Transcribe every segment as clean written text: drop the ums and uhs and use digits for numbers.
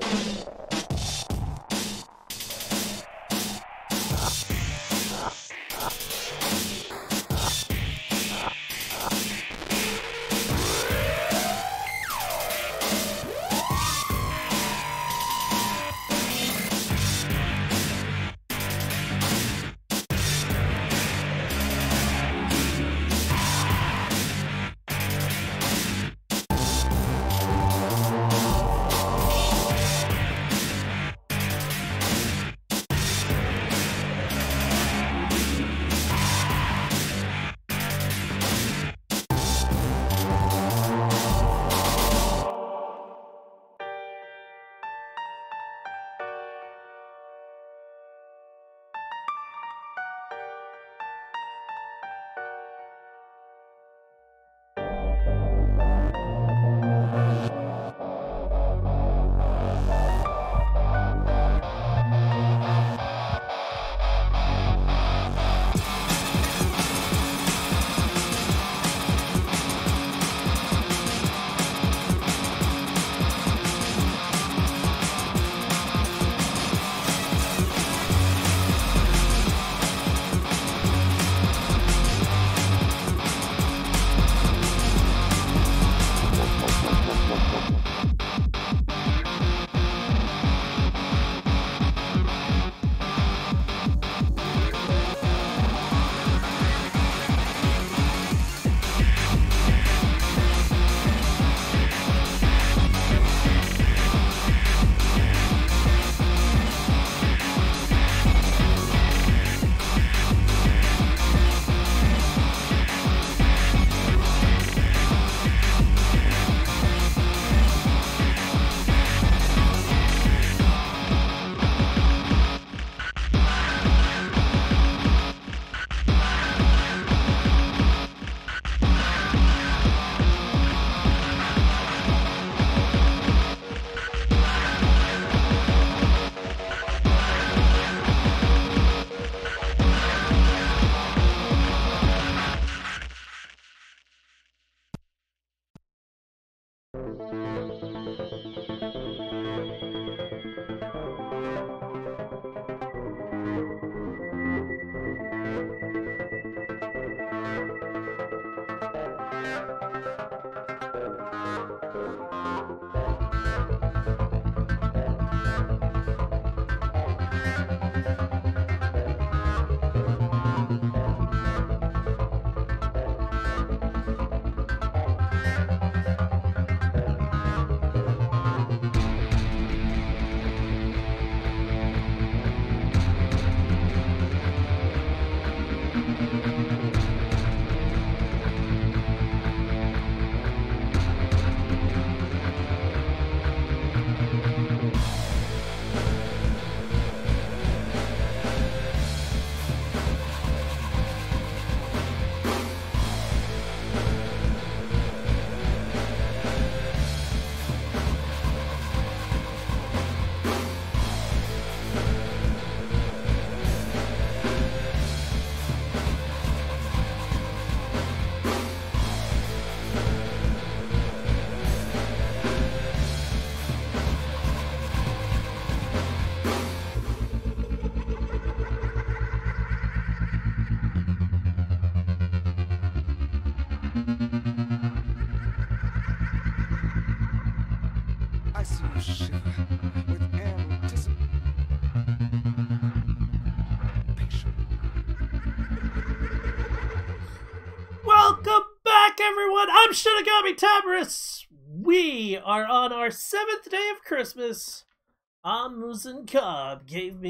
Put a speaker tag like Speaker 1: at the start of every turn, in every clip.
Speaker 1: Welcome back, everyone. I'm Shinigami Tabris. We are on our 7th day of Christmas. Ah Muzen Cab gave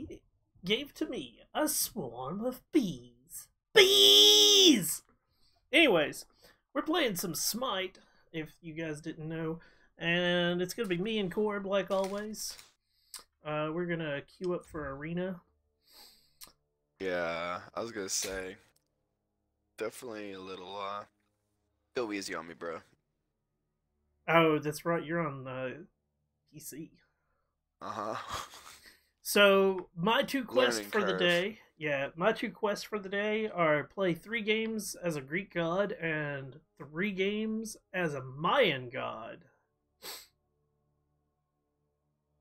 Speaker 1: to me a swarm of bees. Bees! Anyways, we're playing some Smite, if you guys didn't know. And it's going to be me and Corb, like always. We're going to queue up for Arena.
Speaker 2: Yeah, I was gonna say, definitely a little, go easy on me, bro.
Speaker 1: Oh, that's right, you're on PC.
Speaker 2: Uh-huh.
Speaker 1: So, my two quests
Speaker 2: Learning
Speaker 1: for the
Speaker 2: curve.
Speaker 1: day, my two quests for the day are play 3 games as a Greek god and 3 games as a Mayan god.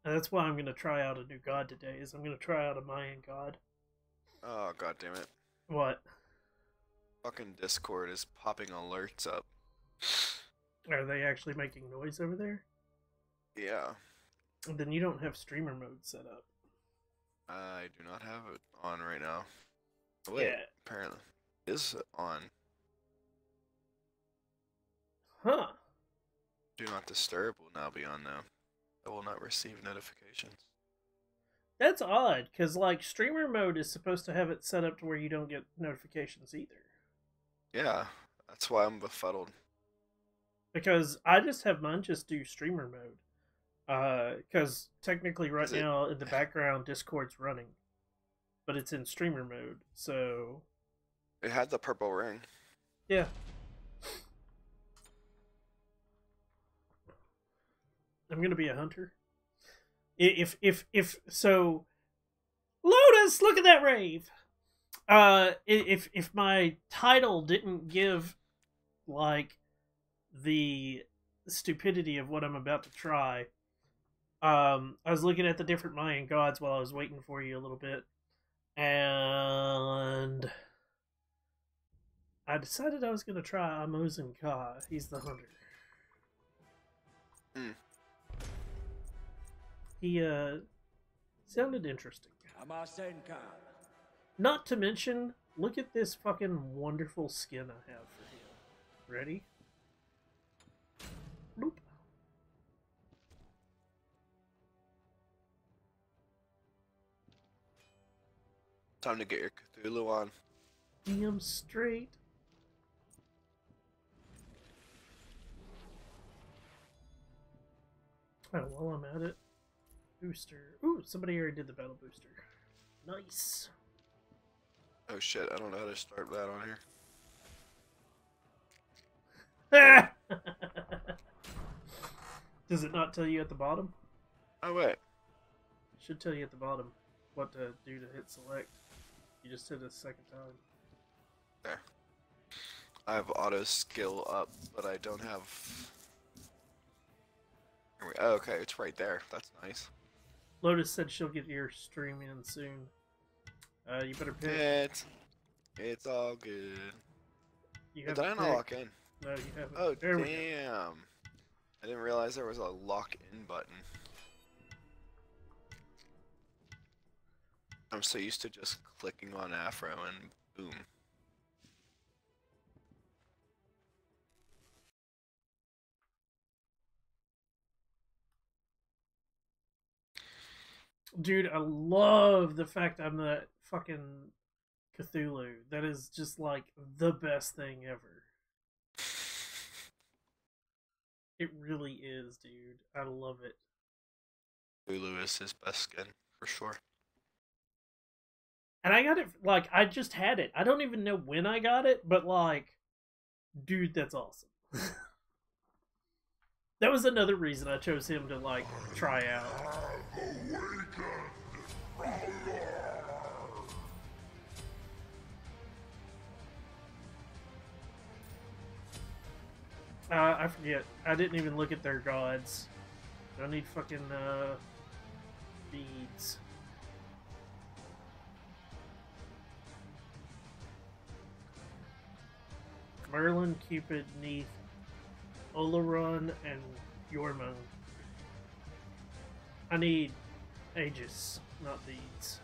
Speaker 1: And that's why I'm going to try out a new god today, is I'm going to try out a Mayan god.
Speaker 2: Oh, god damn it.
Speaker 1: What?
Speaker 2: Fucking Discord is popping alerts up.
Speaker 1: Are they actually making noise over there?
Speaker 2: Yeah.
Speaker 1: Then you don't have streamer mode set up.
Speaker 2: I do not have it on right now. Wait,
Speaker 1: Yeah.
Speaker 2: apparently it is on.
Speaker 1: Huh.
Speaker 2: Do not disturb will now be on now. I will not receive notifications.
Speaker 1: That's odd, because, like, streamer mode is supposed to have it set up to where you don't get notifications either.
Speaker 2: Yeah, that's why I'm befuddled.
Speaker 1: Because I just have mine just do streamer mode. Because technically right now in the background Discord's running. But it's in streamer mode, so...
Speaker 2: It had the purple ring.
Speaker 1: Yeah. I'm gonna be a hunter. If so, Lotus, look at that rave. If my title didn't give like the stupidity of what I'm about to try, I was looking at the different Mayan gods while I was waiting for you a little bit, and I decided I was gonna try Ah Muzen Cab. He's the hunter. He sounded interesting. Not to mention, look at this fucking wonderful skin I have for him. Ready? Boop.
Speaker 2: Time to get your Cthulhu on.
Speaker 1: Damn straight. Oh, while I'm at it, booster. Ooh, somebody already did the battle booster. Nice.
Speaker 2: Oh shit, I don't know how to start that on here.
Speaker 1: Does it not tell you at the bottom?
Speaker 2: Oh wait.
Speaker 1: It should tell you at the bottom what to do to hit select. You just hit it a second time.
Speaker 2: There. I have auto skill up, but I don't have... Oh, okay, it's right there. That's nice.
Speaker 1: Lotus said she'll get your stream in soon. You better pick.
Speaker 2: It's all good.
Speaker 1: You
Speaker 2: Did I not lock in?
Speaker 1: No, you haven't.
Speaker 2: Oh,
Speaker 1: there
Speaker 2: damn.
Speaker 1: We go.
Speaker 2: I didn't realize there was a lock in button. I'm so used to just clicking on Afro and boom.
Speaker 1: Dude, I love the fact I'm the fucking Cthulhu. That is just like the best thing ever. It really is, dude. I love it.
Speaker 2: Cthulhu is his best skin, for sure.
Speaker 1: And I got it, like, I just had it. I don't even know when I got it, but, like, dude, that's awesome. That was another reason I chose him to, like, try out. I forget. I didn't even look at their gods. I need fucking, beads. Merlin, Cupid, Neith, Oleron, and Yormung. I need Aegis, not beads.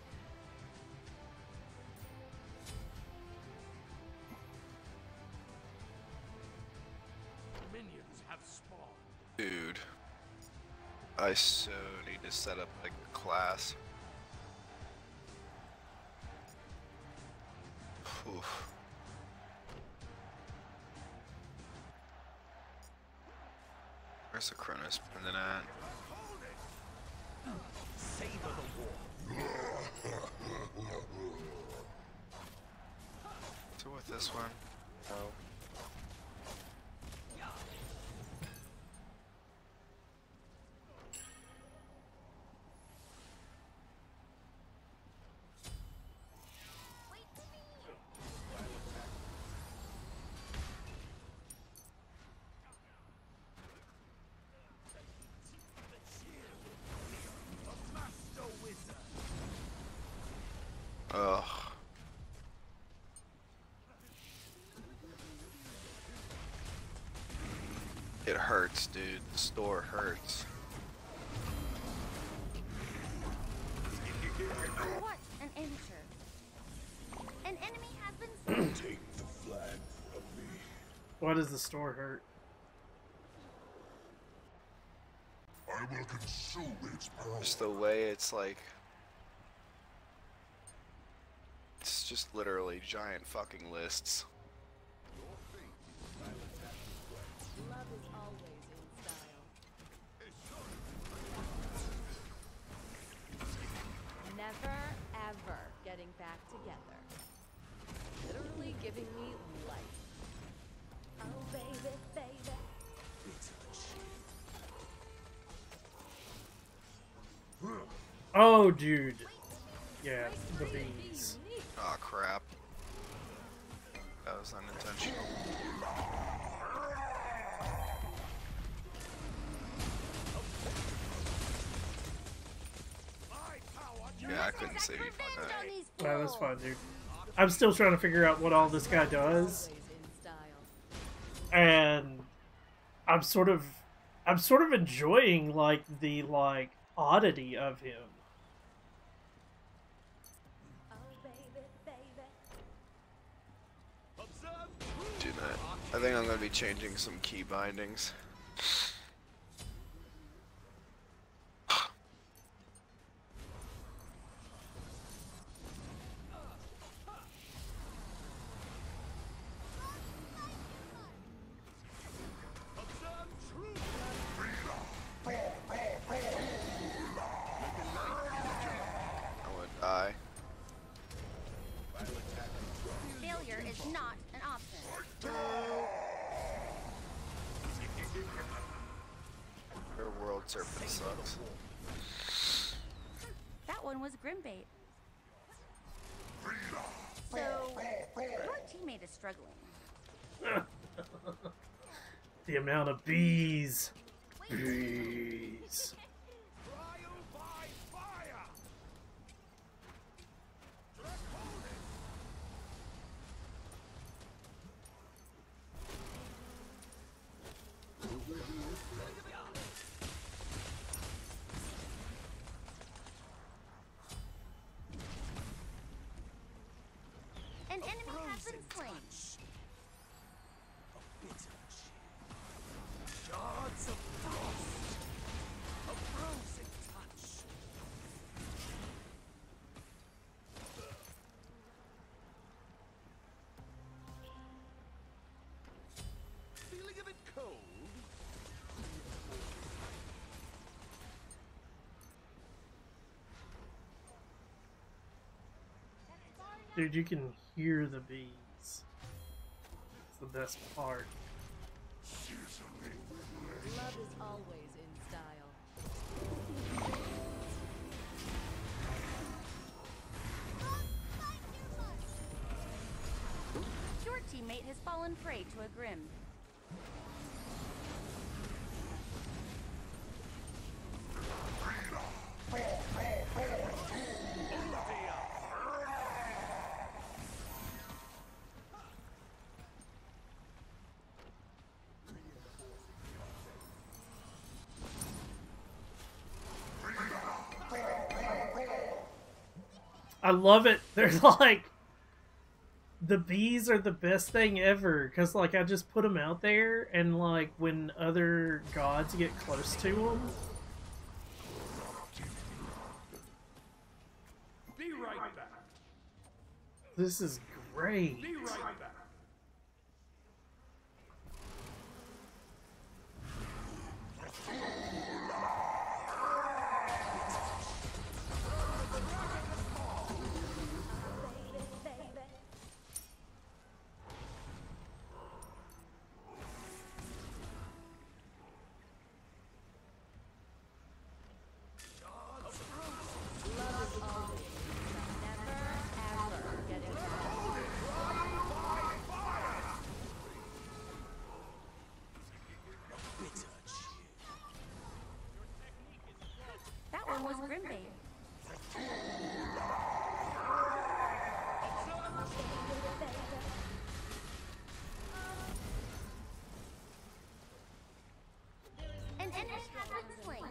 Speaker 3: Minions have spawned.
Speaker 2: Dude. I so need to set up like a class. Oof. Where's the Cronus pendant at?
Speaker 3: Savor the war.
Speaker 2: So with this one? Oh. hurts, dude. The store hurts.
Speaker 4: What an amateur. An enemy has been slain.
Speaker 3: Take the flag from me.
Speaker 1: Why does the store hurt?
Speaker 3: I will consume its power.
Speaker 2: Just the way it's like. It's just literally giant fucking lists.
Speaker 4: Love is always in style. Never, ever getting back together. Literally giving me life. Oh, baby, baby.
Speaker 1: Oh, dude. Yeah, the bees.
Speaker 2: Aw, crap. That was unintentional. Yeah, I couldn't save you from that.
Speaker 1: That was fun, dude. I'm still trying to figure out what all this guy does,
Speaker 4: Always in style.
Speaker 1: and I'm sort of enjoying like the oddity of him.
Speaker 4: Oh, baby, baby.
Speaker 2: Do that. I think I'm gonna be changing some key bindings. I would die.
Speaker 4: Failure is not an option.
Speaker 2: Your world serpent sucks.
Speaker 4: That one was Grimbait. So, your teammate is struggling.
Speaker 1: The amount of bees. Bees.
Speaker 3: Trial by fire.
Speaker 4: An enemy has been slain.
Speaker 3: Shards of frost. A frozen touch. Feeling a bit cold?
Speaker 1: Dude, you can hear the bees. It's the best part.
Speaker 4: Love is always in style. Your teammate has fallen prey to a Grim.
Speaker 1: I love it. They're like, the bees are the best thing ever, because like I just put them out there, and like when other gods get close to them,
Speaker 3: Be right back.
Speaker 1: this is great.
Speaker 3: Be right back.
Speaker 4: Love is always. Never, ever getting back. enemy has been slain.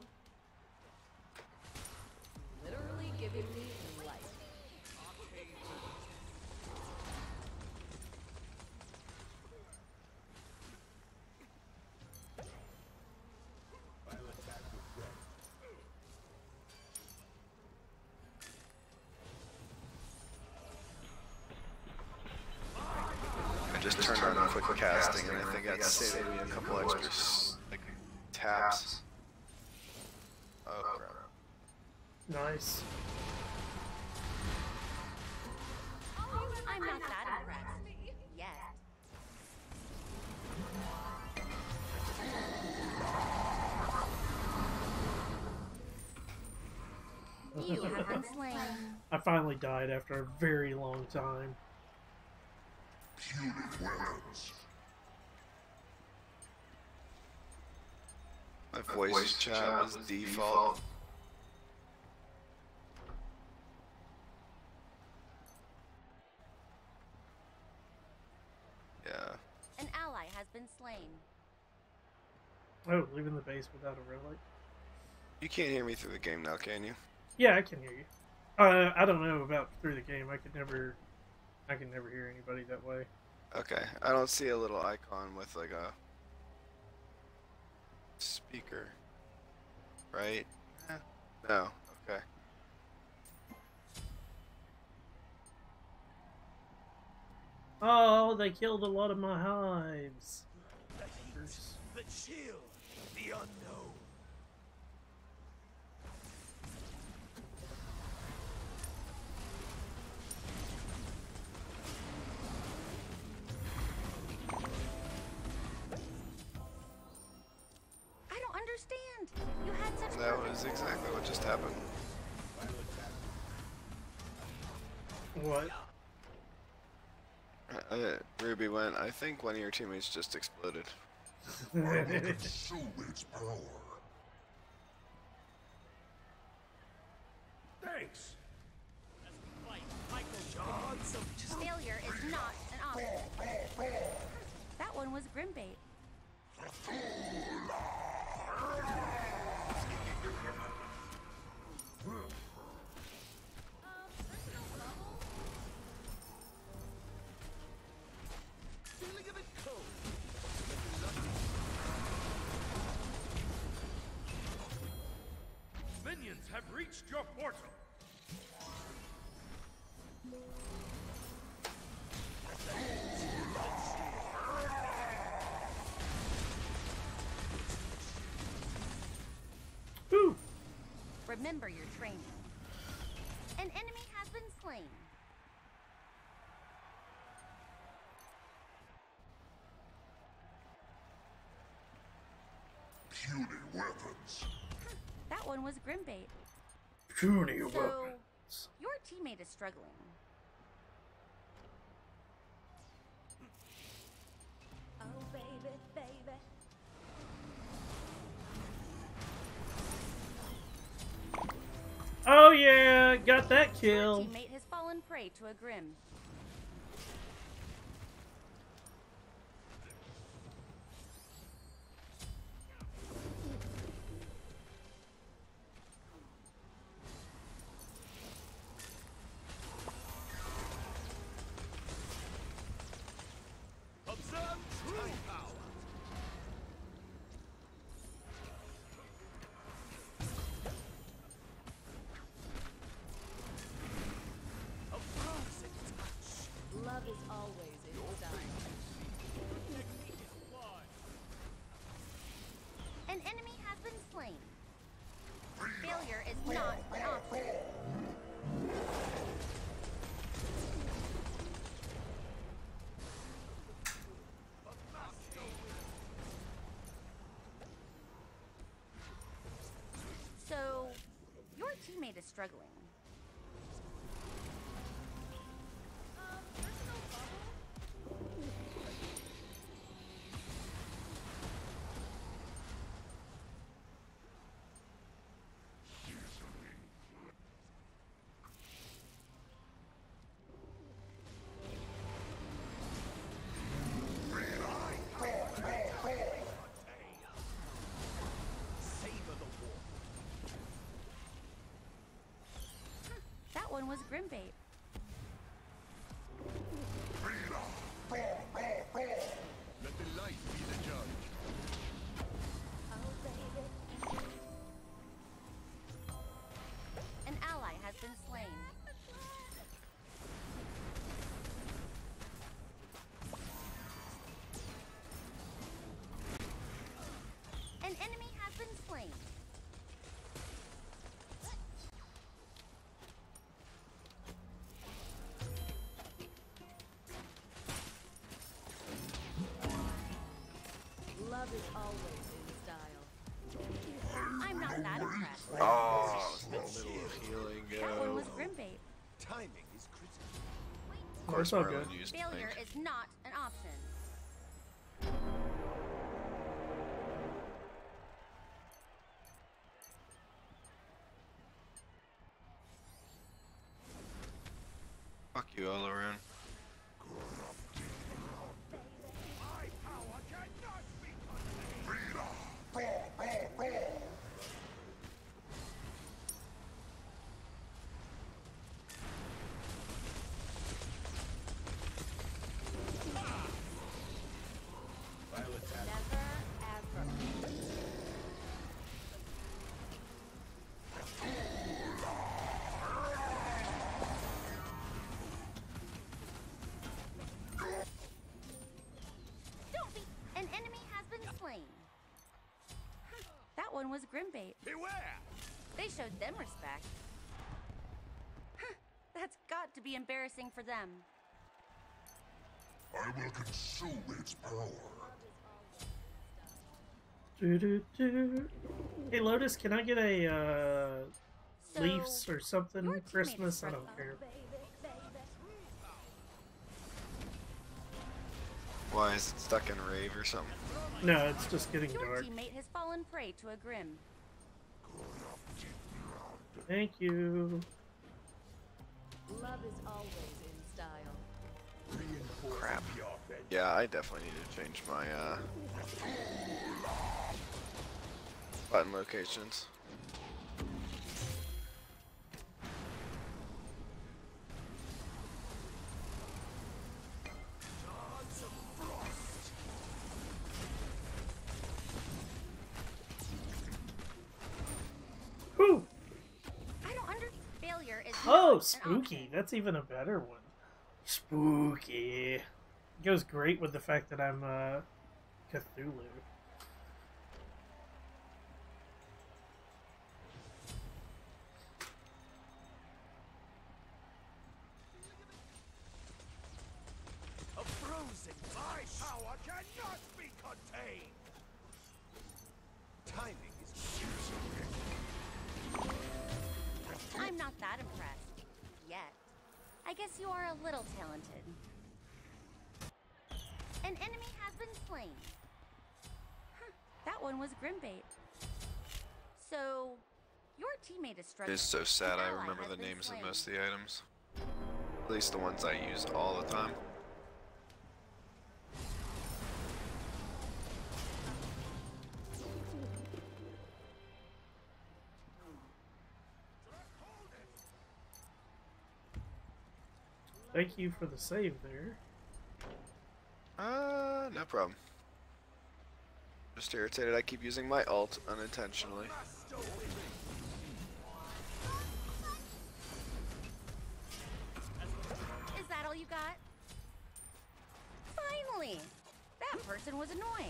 Speaker 5: Literally giving me life.
Speaker 2: I just turned on quick casting, and I think I'd saved me a couple extra like taps. Oh crap!
Speaker 1: Nice.
Speaker 4: I'm not that impressed. Yet. You have been slain.
Speaker 1: I finally died after a very long time.
Speaker 3: Puny weapons.
Speaker 2: My voice chat is default. Yeah.
Speaker 4: An ally has been slain.
Speaker 1: Oh, leaving the base without a relic?
Speaker 2: You can't hear me through the game now, can you?
Speaker 1: Yeah, I can hear you. I don't know about through the game. I can never hear anybody that way.
Speaker 2: Okay, I don't see a little icon with like a speaker, right? No, okay.
Speaker 1: Oh, they killed a lot of my hives.
Speaker 6: The chill, the unknown.
Speaker 4: I don't understand. You had such
Speaker 2: That
Speaker 4: perfect-
Speaker 2: was exactly what just happened.
Speaker 1: What?
Speaker 2: Ruby went, I think one of your teammates just exploded.
Speaker 3: I will consume its power.
Speaker 6: Thanks. Michael Johnson.
Speaker 4: Failure is not an option. That one was Grimbait.
Speaker 6: Feeling a bit cold. Minions have reached your portal.
Speaker 1: Whew.
Speaker 4: Remember your training. An enemy has been slain.
Speaker 3: Puny weapons.
Speaker 4: That one was Grimbait.
Speaker 1: Puny
Speaker 4: So,
Speaker 1: weapons.
Speaker 4: your teammate is struggling. Oh, baby, baby.
Speaker 1: Oh yeah, got that
Speaker 4: Your
Speaker 1: kill.
Speaker 4: teammate has fallen prey to a Grim.
Speaker 6: Observe true power. A frozen touch.
Speaker 5: Love is always in style.
Speaker 4: An enemy has been slain. Failure is not an option. So, your teammate is struggling. one was Grimbait.
Speaker 6: Let the light be the judge.
Speaker 4: An ally has been slain. An enemy has been slain.
Speaker 5: Love is always in style.
Speaker 4: I'm not that impressed.
Speaker 2: Oh, I was in the middle of healing.
Speaker 4: That one was Grimbait.
Speaker 6: Timing is critical.
Speaker 2: Of course,
Speaker 1: all
Speaker 2: Merlin
Speaker 1: good.
Speaker 2: used
Speaker 4: Failure
Speaker 2: Blink.
Speaker 4: is not an option.
Speaker 2: Fuck you all around.
Speaker 6: My power cannot be contained.
Speaker 5: Never, ever.
Speaker 4: Don't be. An enemy has been slain. That one was Grimbait.
Speaker 6: Beware!
Speaker 4: They showed them respect. That's got to be embarrassing for them.
Speaker 3: I will consume its power.
Speaker 1: Doo-doo-doo. Hey Lotus, can I get a
Speaker 4: So,
Speaker 1: Leafs or something?
Speaker 4: your teammate
Speaker 1: Christmas? I
Speaker 4: is
Speaker 1: don't care.
Speaker 2: Why is it stuck in rave or something?
Speaker 1: No, it's just getting
Speaker 4: Your
Speaker 1: dark.
Speaker 4: teammate has fallen prey to a Grim.
Speaker 1: Thank you.
Speaker 5: Love is always in style.
Speaker 2: Crap. Yeah, I definitely need to change my button locations.
Speaker 1: Whew.
Speaker 4: I don't under. Failure is.
Speaker 1: Oh,
Speaker 4: not an
Speaker 1: spooky.
Speaker 4: option.
Speaker 1: That's even a better one. Spooky. Goes great with the fact that I'm Cthulhu.
Speaker 6: A frozen. My power cannot be contained. Timing is critical.
Speaker 4: I'm not that impressed. Yet. I guess you are a little talented. An enemy has been slain. That one was Grimbait. So, your teammate is
Speaker 2: It
Speaker 4: struggling.
Speaker 2: is so sad
Speaker 4: An
Speaker 2: I
Speaker 4: ally
Speaker 2: remember
Speaker 4: has
Speaker 2: the
Speaker 4: been
Speaker 2: names
Speaker 4: slain.
Speaker 2: of most of the items. At least the ones I use all the time.
Speaker 1: Thank you for the save there.
Speaker 2: No problem. Just irritated I keep using my ult unintentionally.
Speaker 4: Is that all you got? Finally! That person was annoying.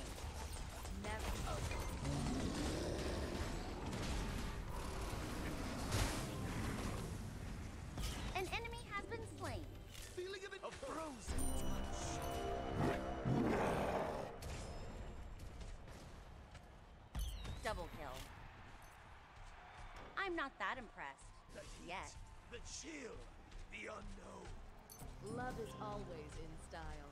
Speaker 5: Never.
Speaker 4: An enemy has been slain.
Speaker 6: Feeling of it. A frozen touch.
Speaker 4: Double kill. I'm not that impressed.
Speaker 6: The heat,
Speaker 4: Yet.
Speaker 6: the chill, the unknown.
Speaker 5: Love is always in style.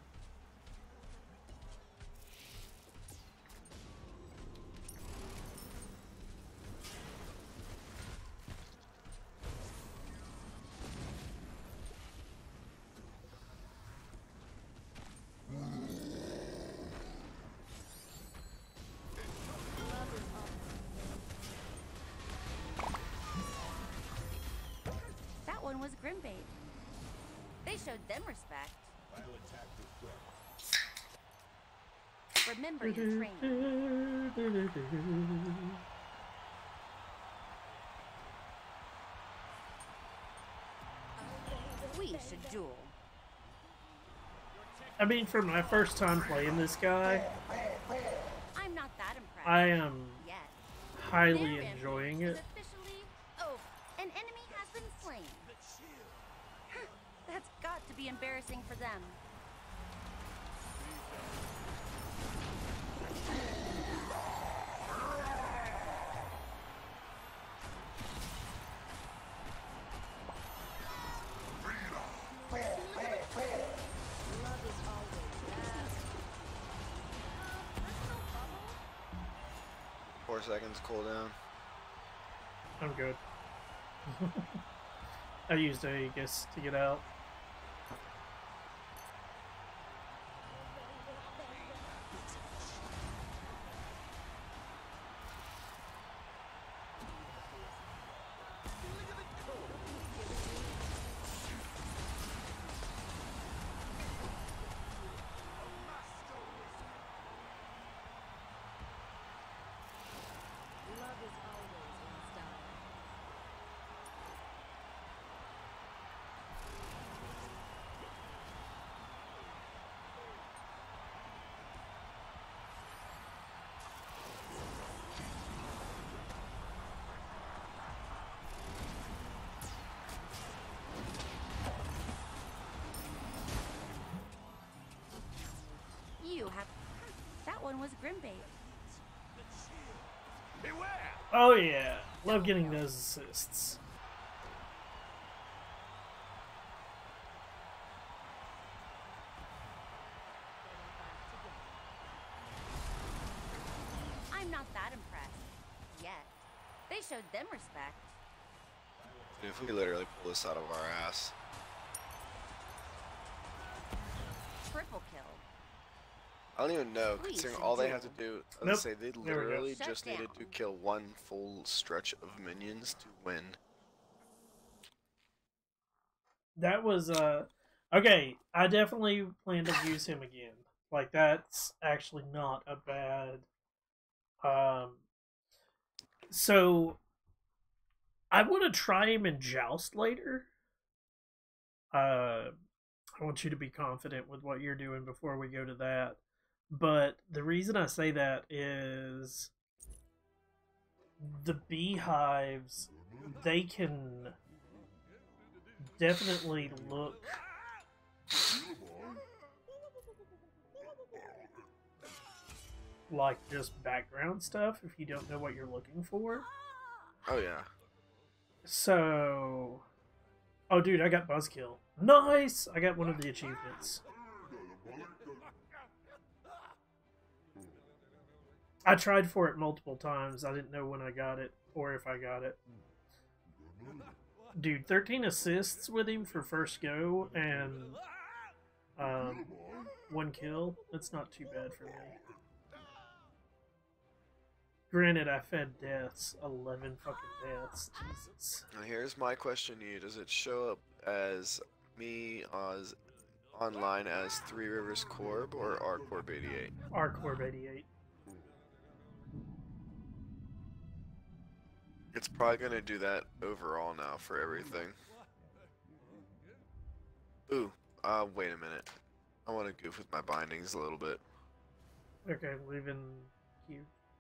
Speaker 5: Love is always.
Speaker 4: That one was Grimbait. They showed them respect.
Speaker 3: I'll attack the threat.
Speaker 4: Remember your training. We should duel.
Speaker 1: I mean, for my first time playing this guy,
Speaker 4: I'm not that impressed.
Speaker 1: I am
Speaker 4: Yet.
Speaker 1: highly
Speaker 4: Their
Speaker 1: enjoying
Speaker 4: rampage
Speaker 1: it.
Speaker 4: is officially over. An enemy has been slain. That's got to be embarrassing for them.
Speaker 5: Love is always best.
Speaker 2: 4 seconds cooldown.
Speaker 1: I'm good. I used Aegis to get out.
Speaker 5: Love is always in style.
Speaker 4: You have. That one was Grimbait.
Speaker 6: Beware!
Speaker 1: Oh yeah, love getting those assists.
Speaker 4: I'm not that impressed. Yet. They showed them respect.
Speaker 2: Dude, if we literally pull this out of our ass.
Speaker 4: Triple kill.
Speaker 2: I don't even know,
Speaker 4: Please,
Speaker 2: considering all they have to
Speaker 4: duel.
Speaker 2: do, I
Speaker 1: Nope.
Speaker 2: was say they
Speaker 1: There we go.
Speaker 2: literally
Speaker 4: Shut
Speaker 2: just needed
Speaker 4: down.
Speaker 2: to kill one full stretch of minions to win.
Speaker 1: That was okay. I definitely plan to use him again. Like that's actually not a bad. So I want to try him in Joust later. I want you to be confident with what you're doing before we go to that. But the reason I say that is the beehives, they can definitely look like just background stuff if you don't know what you're looking for.
Speaker 2: Oh yeah.
Speaker 1: So, oh dude, I got Buzzkill. Nice! I got one of the achievements. I tried for it multiple times. I didn't know when I got it or if I got it. Dude, 13 assists with him for first go and 1 kill. That's not too bad for me. Granted, I fed deaths. 11 fucking deaths. Jesus.
Speaker 2: Now here's my question to you. Does it show up as me as online as Three Rivers Corb or R Corb 88?
Speaker 1: R-Corb 88.
Speaker 2: It's probably gonna do that overall now for everything. Ooh, wait a minute. I want to goof with my bindings a little bit.
Speaker 1: Okay, leaving you.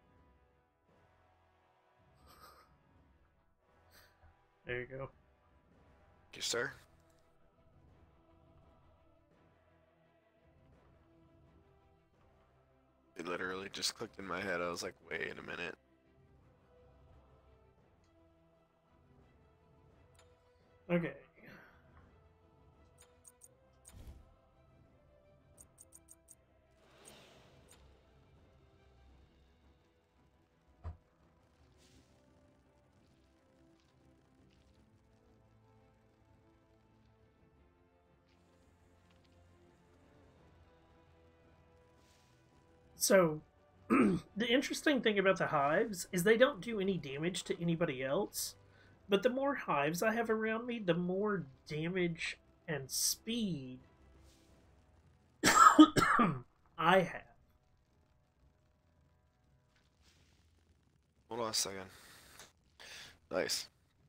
Speaker 1: There you go.
Speaker 2: Yes, sir. It literally just clicked in my head. I was like, wait a minute.
Speaker 1: Okay. So, the interesting thing about the hives is they don't do any damage to anybody else, but the more hives I have around me, the more damage and speed I have.
Speaker 2: Hold on a second. Nice.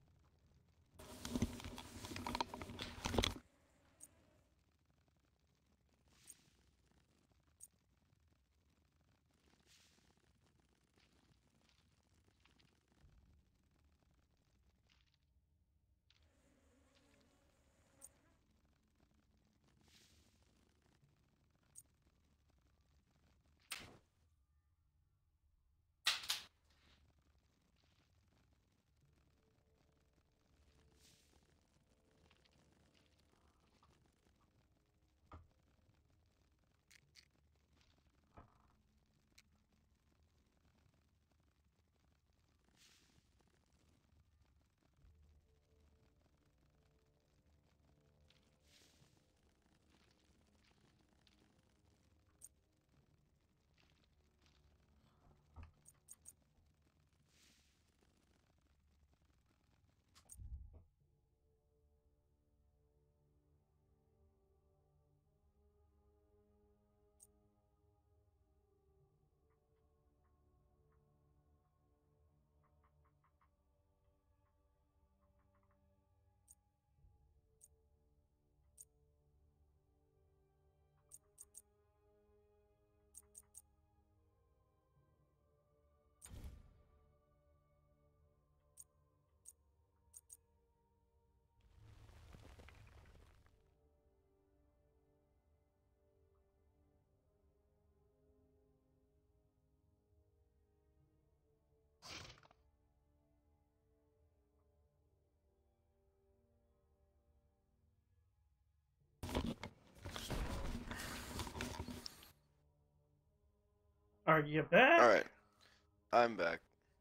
Speaker 1: Are you back?
Speaker 2: Alright. I'm back.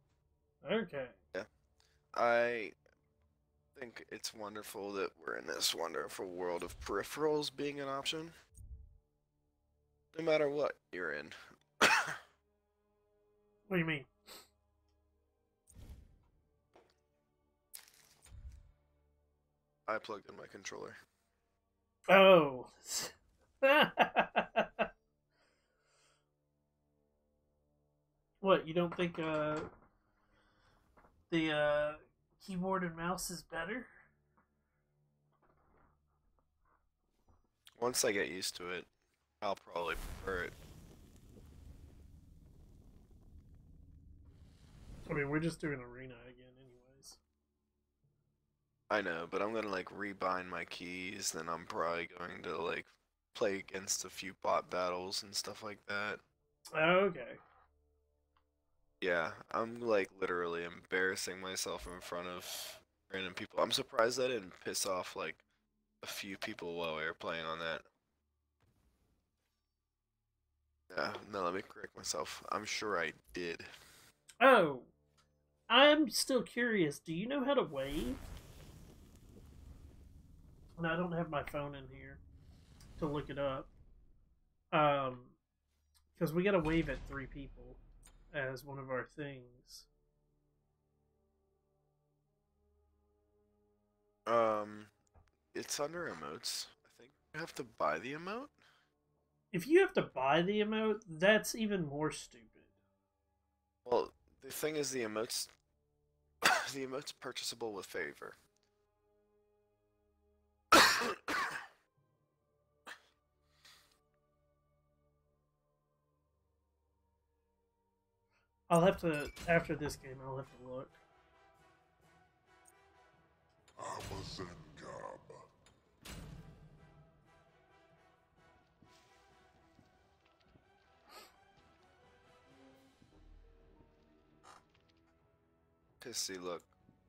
Speaker 1: Okay.
Speaker 2: Yeah. I think it's wonderful that we're in this wonderful world of peripherals being an option. No matter what you're in.
Speaker 1: What do you mean?
Speaker 2: I plugged in my controller.
Speaker 1: Oh. What, you don't think the keyboard and mouse is better?
Speaker 2: Once I get used to it, I'll probably prefer it.
Speaker 1: I mean, we're just doing arena again anyways.
Speaker 2: I know, but I'm gonna like rebind my keys, then I'm probably going to like play against a few bot battles and stuff like that.
Speaker 1: Okay.
Speaker 2: Yeah, I'm like literally embarrassing myself in front of random people. I'm surprised I didn't piss off like a few people while we were playing on that. Yeah, no, let me correct myself. I'm sure I did.
Speaker 1: Oh. I'm still curious. Do you know how to wave? And I don't have my phone in here to look it up. Because we gotta wave at 3 people as one of our things.
Speaker 2: It's under emotes. I think you have to buy the emote.
Speaker 1: If you have to buy the emote, that's even more stupid.
Speaker 2: Well, the thing is, the emotes, the emote's purchasable with favor.
Speaker 1: I'll have to, after this game, I'll have to look.
Speaker 3: Ah Muzen Cab.
Speaker 2: Cause see, look,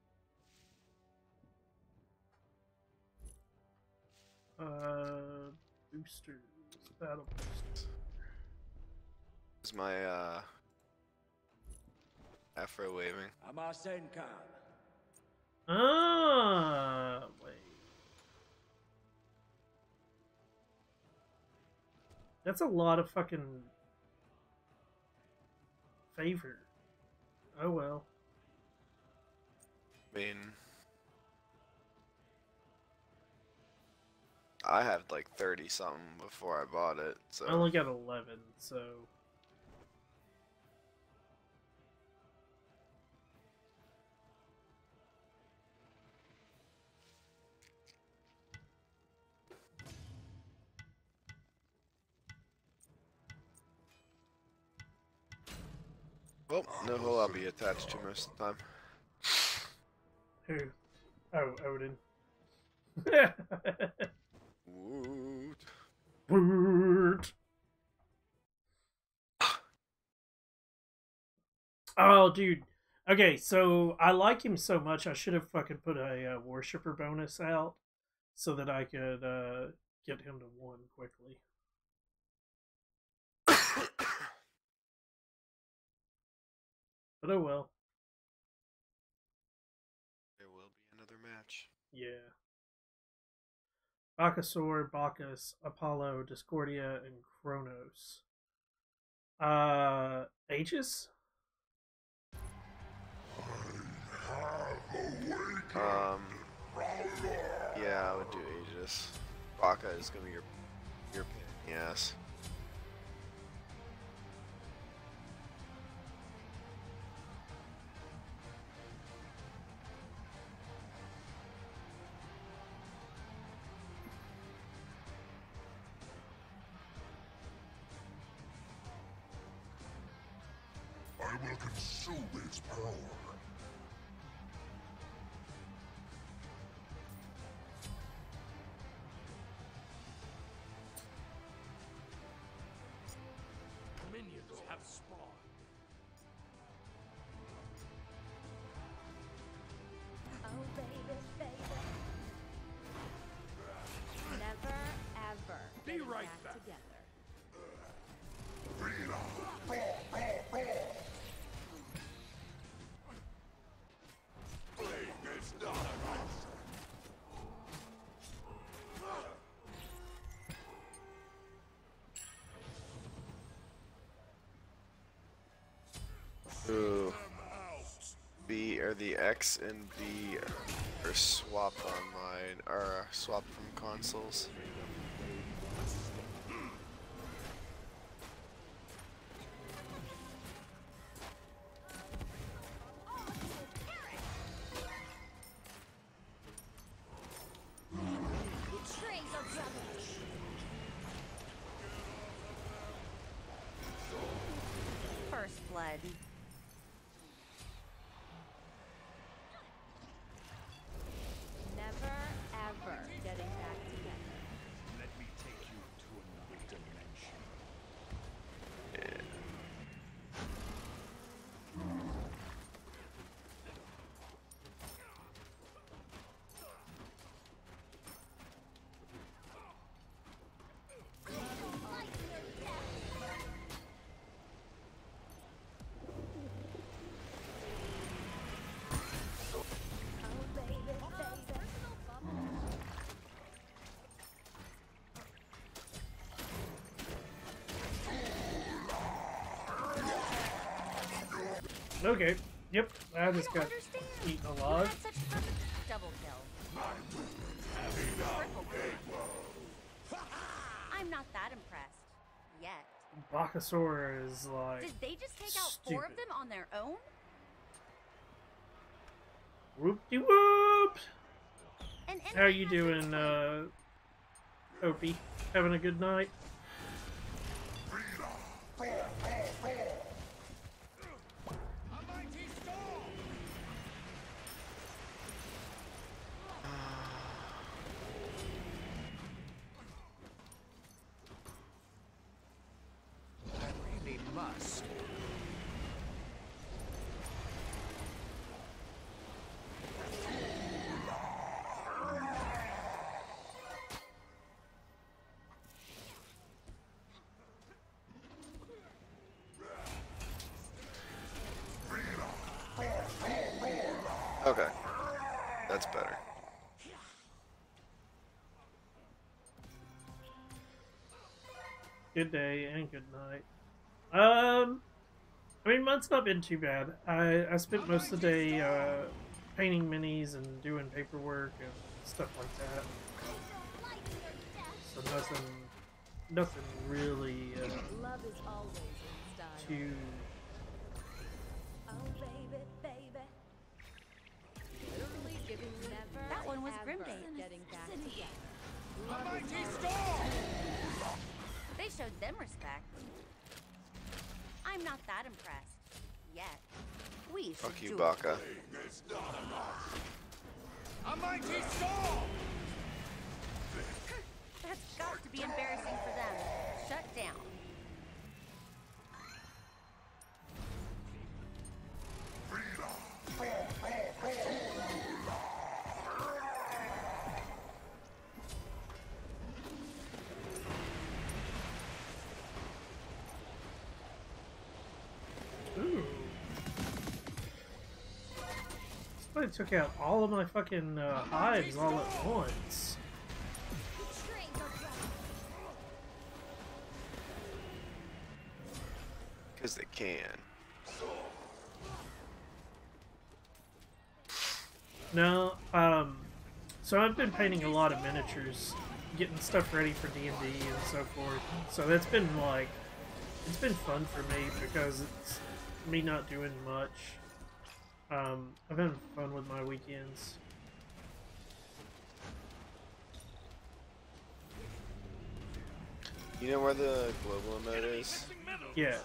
Speaker 1: Boosters, battle booster.
Speaker 2: is my afro waving.
Speaker 6: Ah Muzen Cab.
Speaker 1: Ah, wait. That's a lot of fucking favor. Oh well.
Speaker 2: I mean, I had like 30 something before I bought it. So
Speaker 1: I only got 11, so.
Speaker 2: well, no hole I'll be attached to most of the time.
Speaker 1: Who? Oh, Odin.
Speaker 2: Woot.
Speaker 1: Woot. Oh, dude. Okay, so I like him so much, I should have fucking put a worshiper bonus out so that I could get him to 1 quickly. But oh well.
Speaker 2: There will be another match.
Speaker 1: Yeah. Bacchusor, Bacchus, Apollo, Discordia, and Kronos. Aegis?
Speaker 2: Yeah, I would do Aegis. Baka is gonna be your pain in the ass.
Speaker 3: I will consume its power.
Speaker 6: Minions have spawned.
Speaker 4: Oh, baby, baby.
Speaker 5: Never ever
Speaker 6: Be
Speaker 5: getting
Speaker 6: right
Speaker 5: back
Speaker 6: back.
Speaker 5: together.
Speaker 2: Ooh. B or the X and B are swapped on mine, or swapped from consoles.
Speaker 4: Trays of rubbish.
Speaker 5: First blood. Never ever getting back together.
Speaker 6: Let me take you to another dimension.
Speaker 4: Oh, baby, baby.
Speaker 1: Okay. Yep. I just got
Speaker 4: Understand.
Speaker 1: eaten
Speaker 4: You
Speaker 1: alive.
Speaker 4: had such perfect double kill. Triple kill. I'm not that impressed. Yet.
Speaker 1: Bacchusor is like.
Speaker 4: Did they just take out 4 of
Speaker 1: stupid.
Speaker 4: them on their own?
Speaker 1: Whoop-de whoop!
Speaker 4: And
Speaker 1: How you
Speaker 4: anything has been
Speaker 1: doing, Opie? Having a good night?
Speaker 6: A mighty storm! I really must.
Speaker 2: Okay, that's better.
Speaker 1: Good day and good night. I mean, mine's not been too bad. I spent most of the day painting minis and doing paperwork and stuff like that.
Speaker 4: light your death.
Speaker 1: so nothing really
Speaker 5: Love is always in style.
Speaker 1: too.
Speaker 5: Oh baby, baby. Literally giving never.
Speaker 4: That one was
Speaker 5: ever
Speaker 4: Grimbait.
Speaker 5: getting back together.
Speaker 6: A
Speaker 5: Love is
Speaker 6: mighty
Speaker 5: always
Speaker 6: storm!
Speaker 4: They showed them respect. I'm not that impressed. Yet. We should
Speaker 2: Fuck you,
Speaker 4: do
Speaker 2: Baka.
Speaker 6: A mighty storm!
Speaker 4: That's got to be embarrassing for them. Shut down.
Speaker 1: Ooh. Somebody took out all of my fucking hives all at once.
Speaker 2: Because they can.
Speaker 1: No, so I've been painting a lot of miniatures, getting stuff ready for D&D and so forth. So that's been like, it's been fun for me because it's me not doing much. I've been fun with my weekends.
Speaker 2: You know where the global emote is?
Speaker 1: Yeah,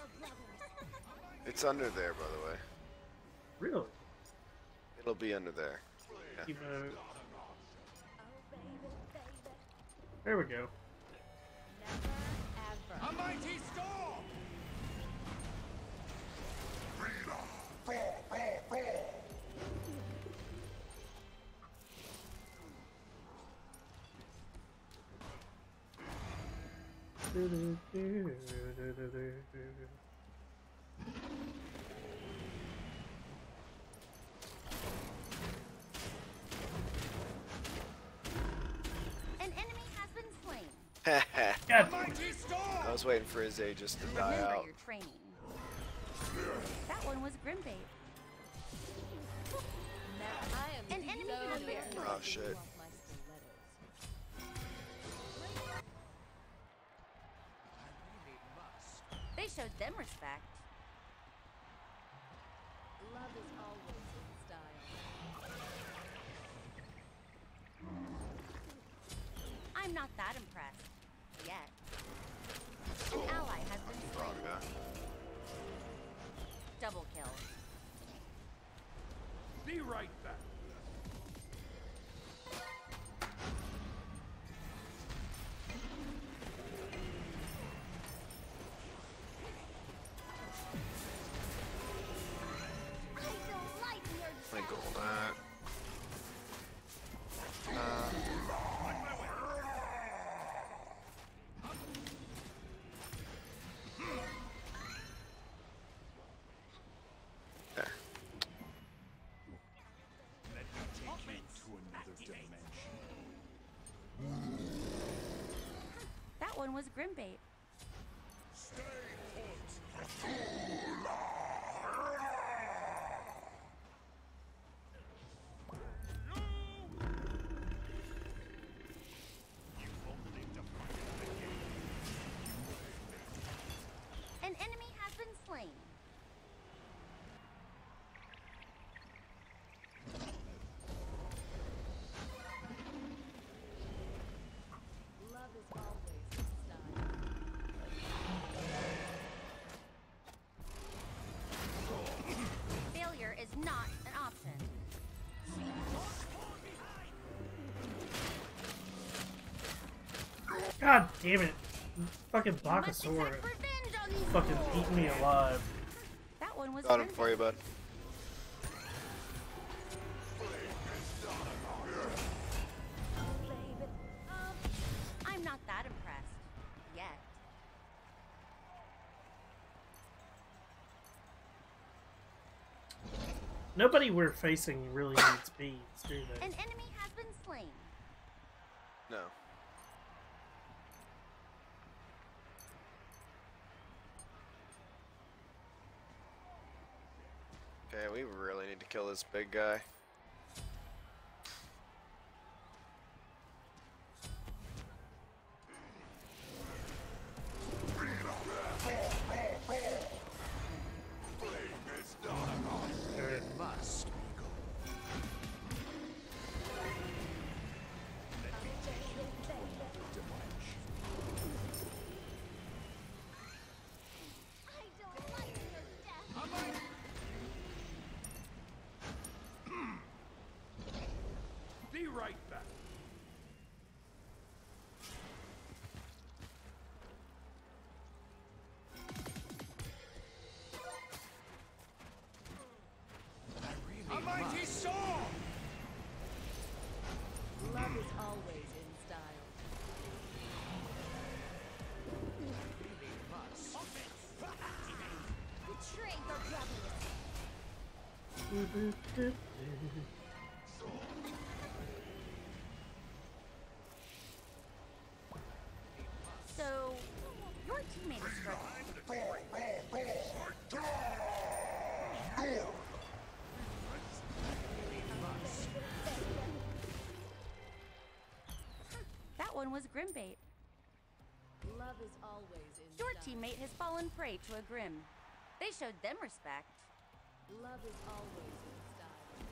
Speaker 2: It's under there, by the way.
Speaker 1: really.
Speaker 2: It'll be under there. Yeah.
Speaker 1: Emote. There we go.
Speaker 5: never ever.
Speaker 6: A mighty storm!
Speaker 4: An enemy has been slain.
Speaker 1: God,
Speaker 6: Mighty storm!
Speaker 2: I was waiting for his A just to die
Speaker 4: Remember
Speaker 2: out.
Speaker 4: your training. That one was Grimbait.
Speaker 5: I am
Speaker 4: An enemy has been slain.
Speaker 2: Oh shit.
Speaker 4: They showed them respect.
Speaker 5: Love is always in style.
Speaker 4: I'm not that impressed. Yet. An ally has been slain.
Speaker 2: Baka.
Speaker 4: Double kill.
Speaker 6: Be right back.
Speaker 4: I don't like your
Speaker 2: Twinkle that. There.
Speaker 6: Let me take you to another dimension.
Speaker 4: That one was Grimbait.
Speaker 3: Stay put.
Speaker 6: You only define the game.
Speaker 4: An enemy has been slain.
Speaker 5: Love is always in style.
Speaker 4: Failure is not an option.
Speaker 1: God damn it. Fucking
Speaker 4: You must
Speaker 1: Bakasaur
Speaker 4: exact revenge on these
Speaker 1: fucking
Speaker 4: fools.
Speaker 1: eating me alive.
Speaker 4: That one was
Speaker 2: Got him
Speaker 4: Grimbait.
Speaker 2: for you, bud.
Speaker 4: Baby. I'm not that impressed. Yet.
Speaker 1: Nobody we're facing really needs beads, do they?
Speaker 4: An enemy has been slain.
Speaker 2: No. Okay, we really need to kill this big guy.
Speaker 6: right back. A mighty sword!
Speaker 5: Love is always in style.
Speaker 4: Betray the rebels. So, your teammate is struggling. That one was Grimbait.
Speaker 5: Love is always in
Speaker 4: Your
Speaker 5: style.
Speaker 4: teammate has fallen prey to a Grim. They showed them respect.
Speaker 5: Love is always in style.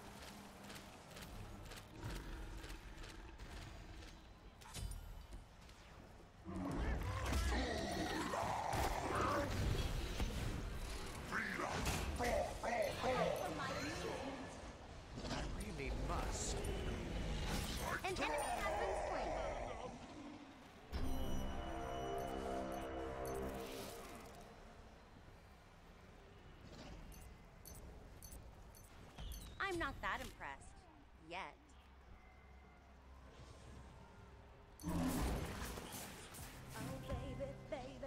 Speaker 6: I really must.
Speaker 4: An enemy has been slain. I'm not that impressed. Yet. Oh, baby, baby.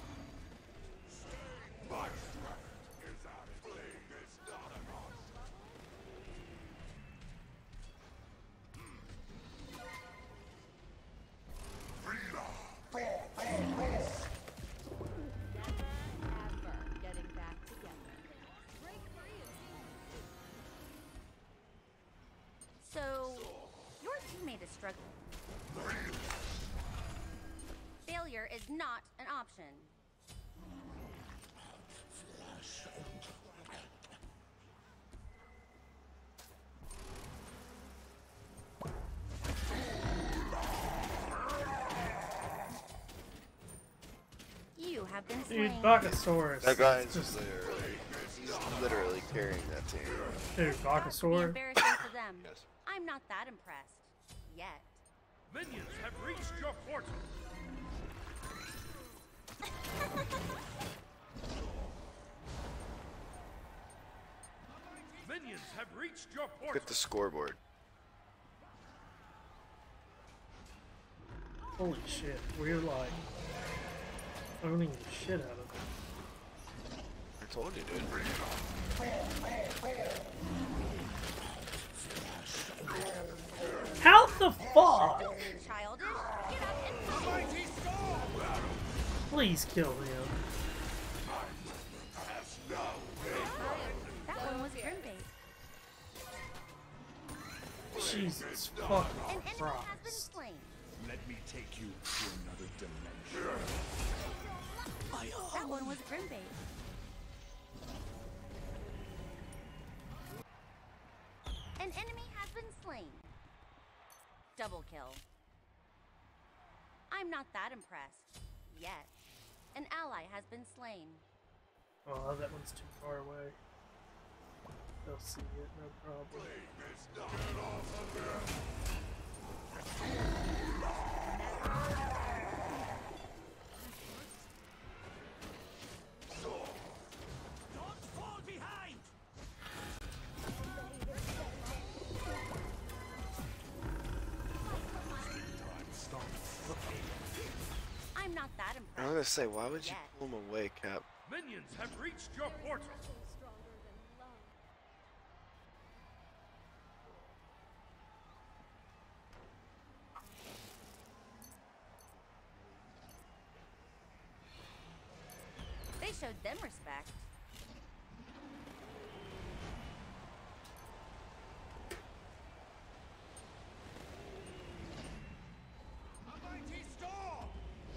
Speaker 3: My strength is as plain as Donovan.
Speaker 5: Ever getting back together. Break free and
Speaker 4: So, your teammate is struggling. Failure is not an option. You have been
Speaker 1: Dude,
Speaker 4: slain.
Speaker 1: Bakasaurus.
Speaker 2: That guy is
Speaker 1: just
Speaker 2: literally carrying that team.
Speaker 1: dude,
Speaker 4: Be
Speaker 1: Bakasaur.
Speaker 4: embarrassing for them.
Speaker 2: Yes.
Speaker 4: I'm not that impressed. Yet.
Speaker 6: Minions have reached your portal. Minions have reached your
Speaker 2: Look
Speaker 6: portal.
Speaker 2: at the scoreboard.
Speaker 1: Holy shit, we're like owning the shit out of it.
Speaker 2: I told you, dude.
Speaker 1: How the fuck?
Speaker 4: Childish? Get up and fight.
Speaker 6: Mighty storm!
Speaker 1: Please kill him.
Speaker 4: That one was Grimbait.
Speaker 1: Jesus
Speaker 4: An
Speaker 1: fucking
Speaker 4: enemy has been
Speaker 1: Christ.
Speaker 4: slain.
Speaker 6: Let me take you to another dimension.
Speaker 4: That one was Grimbait. An enemy has been slain. Double kill. I'm not that impressed. Yet. An ally has been slain.
Speaker 1: Oh, that one's too far away. They'll see it, no problem.
Speaker 6: Don't fall behind!
Speaker 4: I'm not that
Speaker 2: I
Speaker 4: impressed.
Speaker 2: was gonna say, why would you
Speaker 4: Yet.
Speaker 2: pull him away, Cap?
Speaker 6: Minions have reached your portal.
Speaker 5: nothing stronger than love.
Speaker 4: They showed them respect.
Speaker 6: A mighty storm!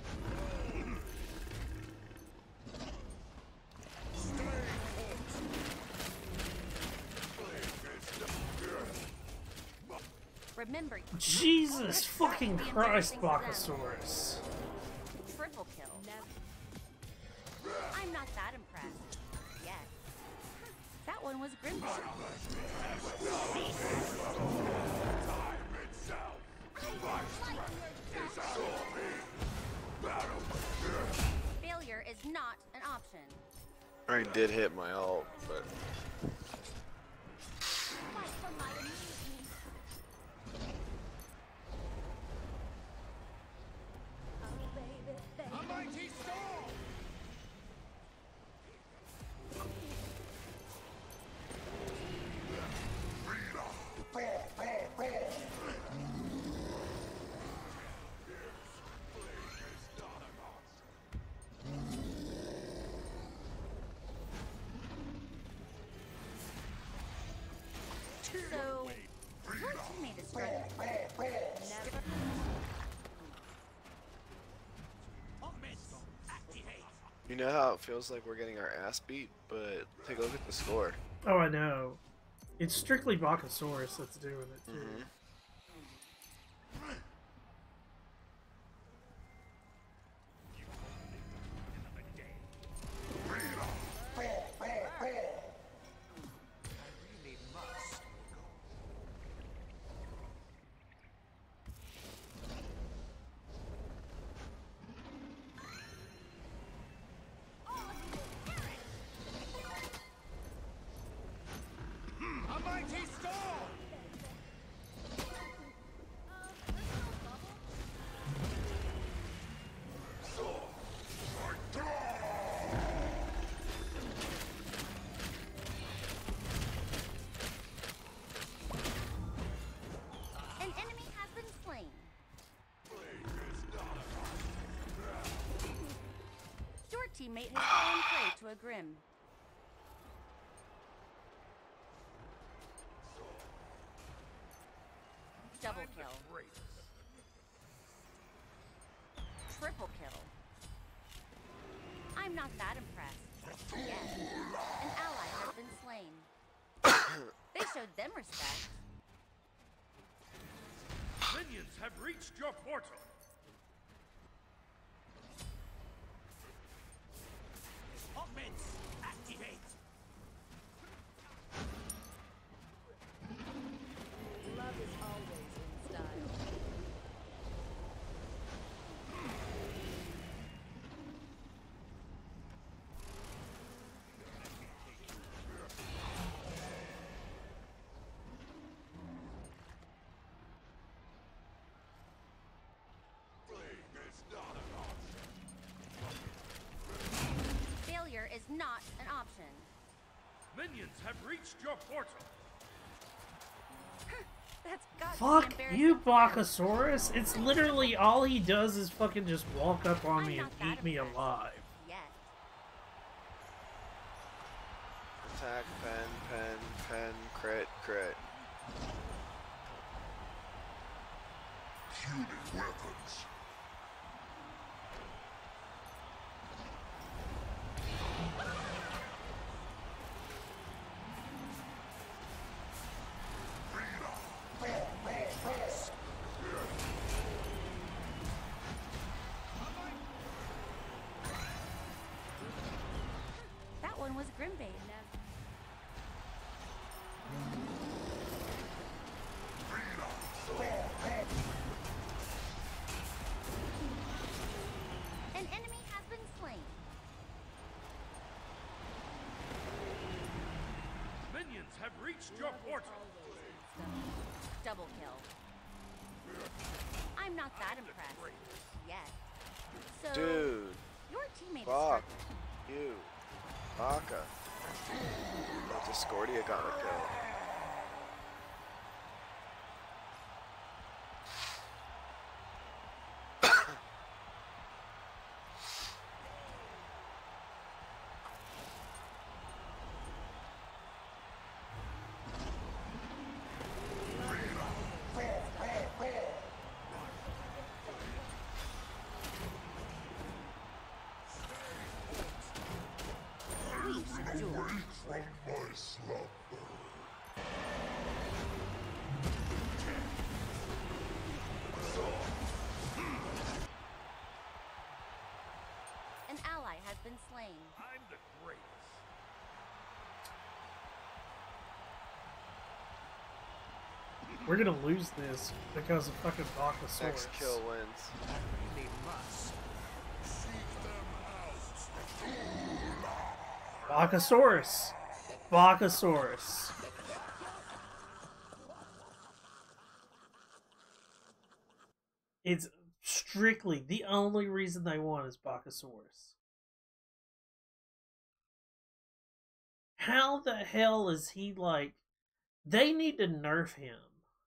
Speaker 4: Remember,
Speaker 1: Jesus fucking Christ, Bakasaurus.
Speaker 4: triple kill. I'm not that impressed. Yet. That one was Grimbait.
Speaker 2: I did hit my ult, but
Speaker 4: Fight for my amusement. Oh, baby, baby.
Speaker 6: A mighty storm!
Speaker 4: So, your teammate is struggling. Never.
Speaker 2: you know how it feels like we're getting our ass beat, but take a look at the score.
Speaker 1: Oh, I know. It's strictly Bakasaurus that's doing it too.
Speaker 2: Mhm.
Speaker 6: A mighty storm!
Speaker 4: An enemy has been slain. Your teammate has fallen prey to a Grim. Double kill. Triple kill. I'm not that impressed. Yet. An ally has been slain. They showed them respect.
Speaker 6: Minions have reached your portal! Offense, activate!
Speaker 5: Love is always in style.
Speaker 4: Failure is not an option.
Speaker 6: Minions have reached your portal!
Speaker 4: That's got to be
Speaker 1: Fuck
Speaker 4: embarrassing
Speaker 1: you,
Speaker 4: for them.
Speaker 1: Bakasaurus. It's literally all he does is fucking just walk up on
Speaker 4: I'm
Speaker 1: me and
Speaker 4: not that
Speaker 1: eat me
Speaker 4: impressed.
Speaker 1: alive.
Speaker 4: Yet.
Speaker 2: Attack, pen, crit, crit.
Speaker 3: Puny weapons.
Speaker 4: That one was Grimbait. An enemy has been slain.
Speaker 6: Minions have reached your portal!
Speaker 4: Double kill. I'm not that impressed. Yet. So,
Speaker 2: Dude,
Speaker 4: your teammate is
Speaker 2: fuck
Speaker 4: struggling.
Speaker 2: you, Baka. But Discordia got a kill.
Speaker 4: Sweet jewel.
Speaker 3: From my slumber.
Speaker 4: An ally has been slain.
Speaker 6: I'm the greatest!
Speaker 1: We're gonna lose this because of fucking Bakasaurus.
Speaker 2: Next kill wins.
Speaker 6: Really must.
Speaker 3: Seek them out.
Speaker 1: Bakasaurus. Bakasaurus. It's strictly the only reason they want is Bakasaurus. How the hell is he like? They need to nerf him.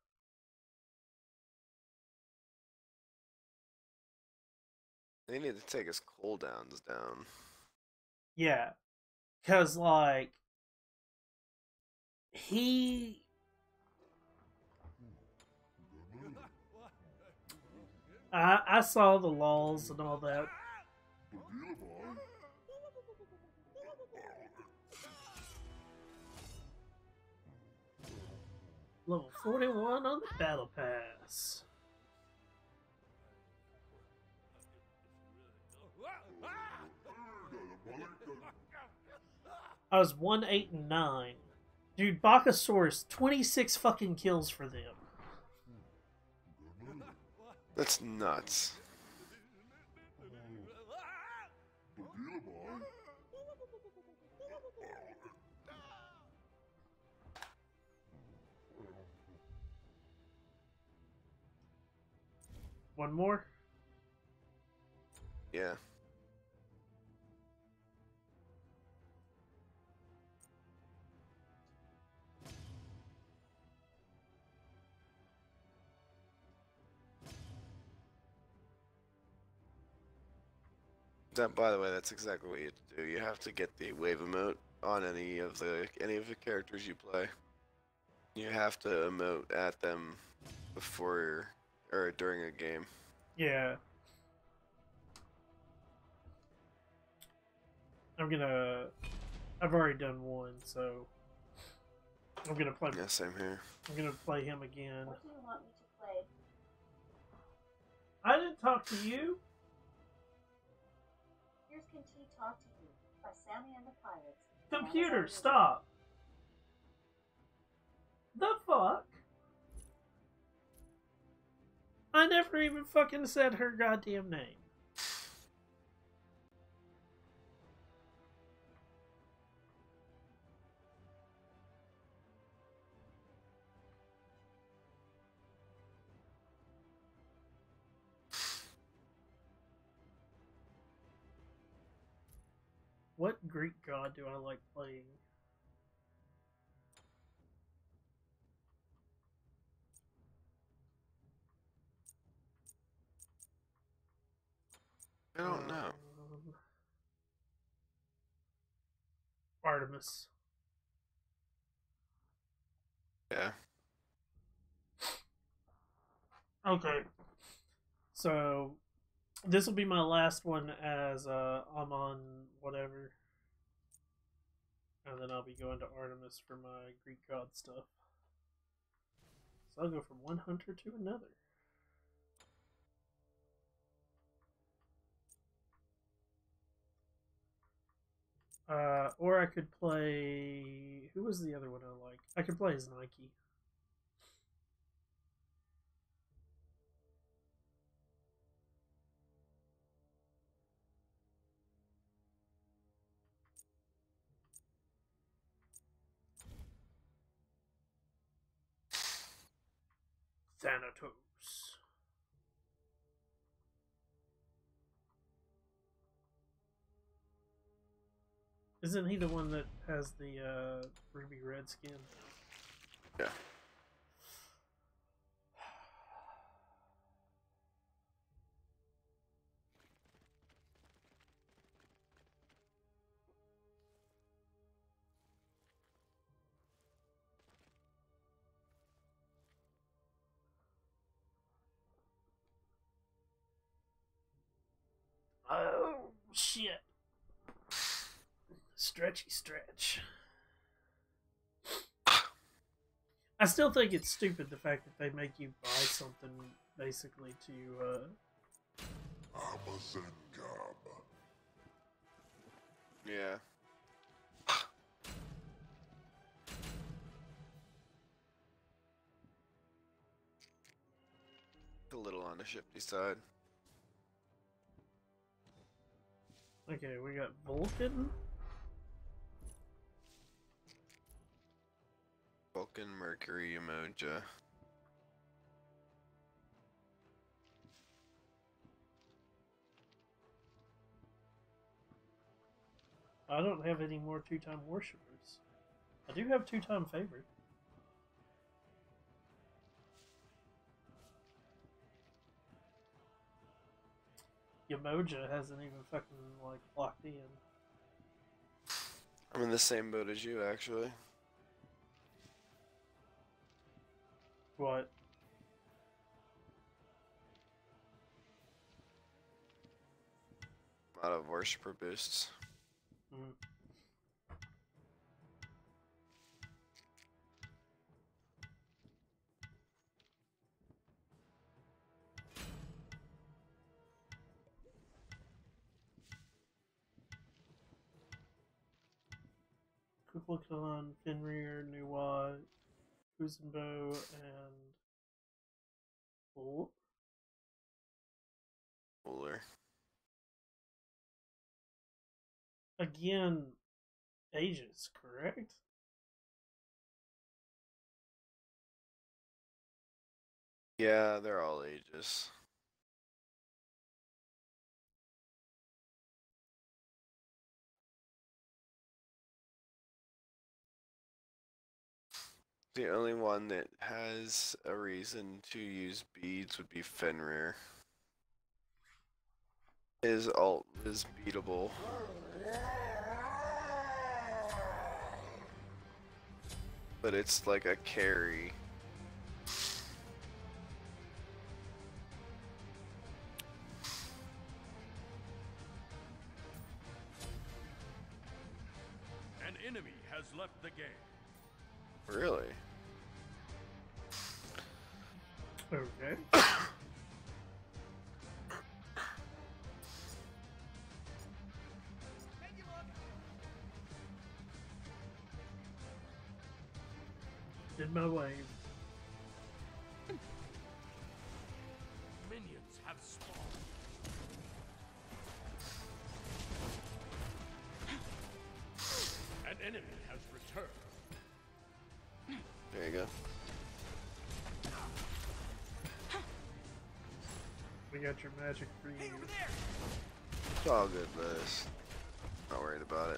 Speaker 2: They need to take his cooldowns down.
Speaker 1: Yeah. Because, like, he. I saw the laws and all that. Level 41 on the battle pass. I was 1, 8, and 9. Dude, Bakasaurus, 26 fucking kills for them.
Speaker 2: That's nuts.
Speaker 1: One more?
Speaker 2: Yeah. That, by the way, that's exactly what you have to do. You have to get the wave emote on any of the characters you play. You have to emote at them before or during a game.
Speaker 1: Yeah. I've already done one, so I'm gonna play.
Speaker 2: Yeah, same here.
Speaker 1: I'm gonna play him again.
Speaker 7: What do you want me to play?
Speaker 1: I didn't talk to you.
Speaker 7: Here's Can T Talk to You by Sammy and the Pirates.
Speaker 1: Computer, stop. The fuck? I never even fucking said her goddamn name. What Greek god do I like playing?
Speaker 2: I don't know.
Speaker 1: Artemis.
Speaker 2: Yeah.
Speaker 1: Okay. So this will be my last one as I'm on whatever. And then I'll be going to Artemis for my Greek god stuff. So I'll go from one hunter to another. Or I could play. Who was the other one I like? I could play as Nike. Thanatos. Isn't he the one that has the ruby red skin?
Speaker 2: Yeah.
Speaker 1: Oh, shit. Stretchy stretch. I still think it's stupid the fact that they make you buy something basically to
Speaker 3: Ah Muzen Cab.
Speaker 2: Yeah. A little on the shifty side.
Speaker 1: Okay, we got Vulcan.
Speaker 2: Vulcan Mercury Emoja.
Speaker 1: I don't have any more two-time worshippers. I do have two-time favorite. Yamoja hasn't even fucking like locked in.
Speaker 2: I'm in the same boat as you, actually.
Speaker 1: What?
Speaker 2: A lot of worshiper boosts.
Speaker 1: Mm. Quick look on Fenrir, Nuwa, Kuzenbo, and
Speaker 2: Cooler.
Speaker 1: again, Aegis, correct?
Speaker 2: Yeah, they're all ages. The only one that has a reason to use beads would be Fenrir. His ult is beatable. But it's like a carry.
Speaker 6: An enemy has left the game.
Speaker 2: Really?
Speaker 1: Okay. Did my wave.
Speaker 6: Minions have spawned. An enemy has returned.
Speaker 2: There you go.
Speaker 1: We got your magic for you.
Speaker 2: It's all good, Liz. Not worried about it.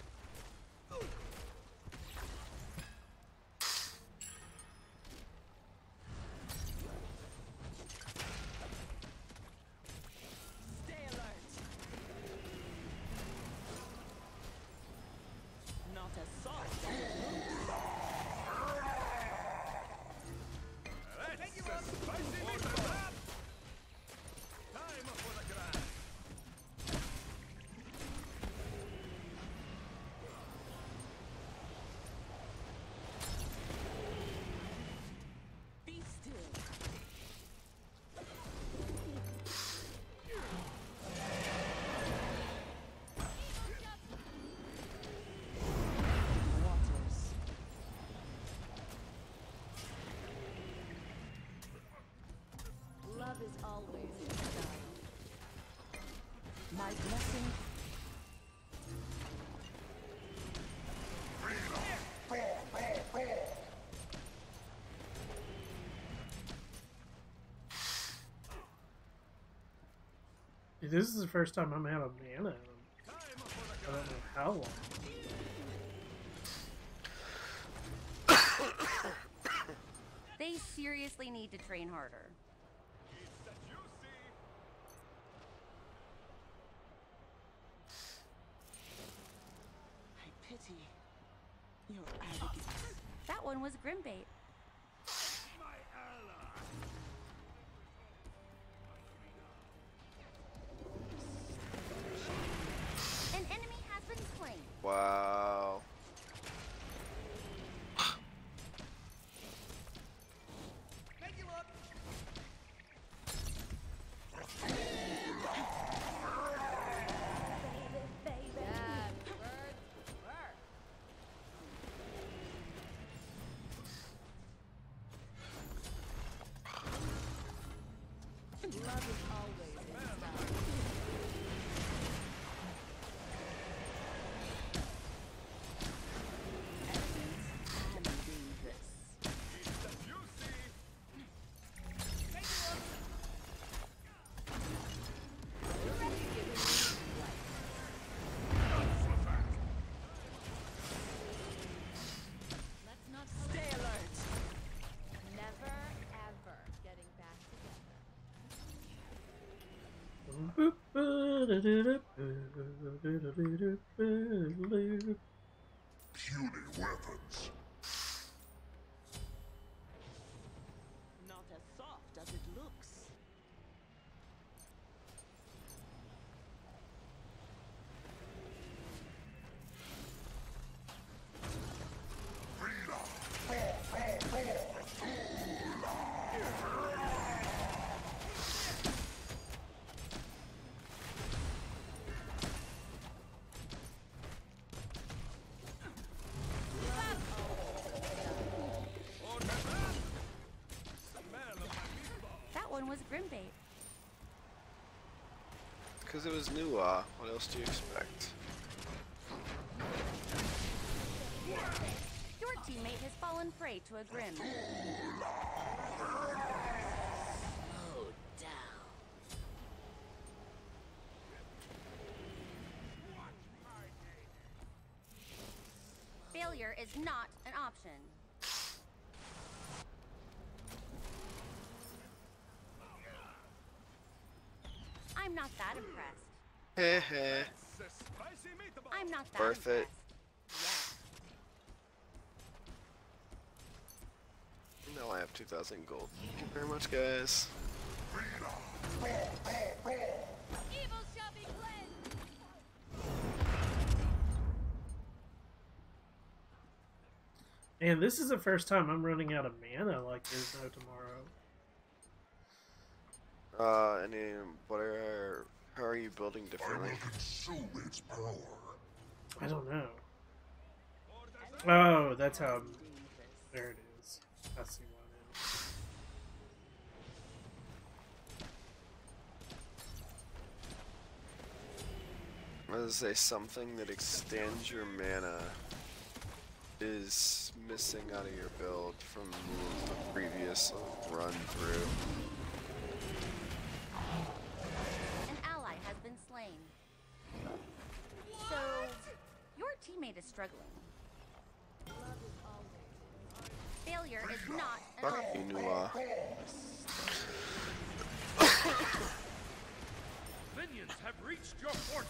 Speaker 5: Stay alert. Not a soft.
Speaker 6: Time for the grind.
Speaker 5: Be still. Waters. Love is always in style. My blessing.
Speaker 1: Dude, this is the first time I'm out of mana. I don't know how long.
Speaker 4: They seriously need to train harder.
Speaker 5: I pity your arrogance.
Speaker 4: That one was Grimbait.
Speaker 6: My ally.
Speaker 4: An enemy has been slain.
Speaker 2: Wow.
Speaker 5: Love is always in style. Enemies can do this.
Speaker 3: Puny weapons.
Speaker 5: Not as soft as it looks.
Speaker 4: That one was Grimbait.
Speaker 2: Because it was new, what else do you expect?
Speaker 4: Your teammate has fallen prey to a Grim. Oh, down. Failure is not an option. I'm not that impressed.
Speaker 2: Heh heh.
Speaker 4: I'm not that
Speaker 2: Worth it.
Speaker 4: impressed. Yes.
Speaker 2: Now I have 2,000 gold. Thank you very much, guys.
Speaker 5: Evil shall be cleansed.
Speaker 1: And this is the first time I'm running out of mana like there's no tomorrow.
Speaker 2: How are you building
Speaker 3: I
Speaker 2: differently?
Speaker 3: will consume its power.
Speaker 1: I don't know. Oh, that's how. There it is. I see one now.
Speaker 2: I was gonna say something that extends your mana is missing out of your build from the previous run through.
Speaker 4: An ally has been slain. So, your teammate is struggling. Failure is not an
Speaker 2: Fuck
Speaker 4: option.
Speaker 2: you,
Speaker 6: Minions have reached your portal.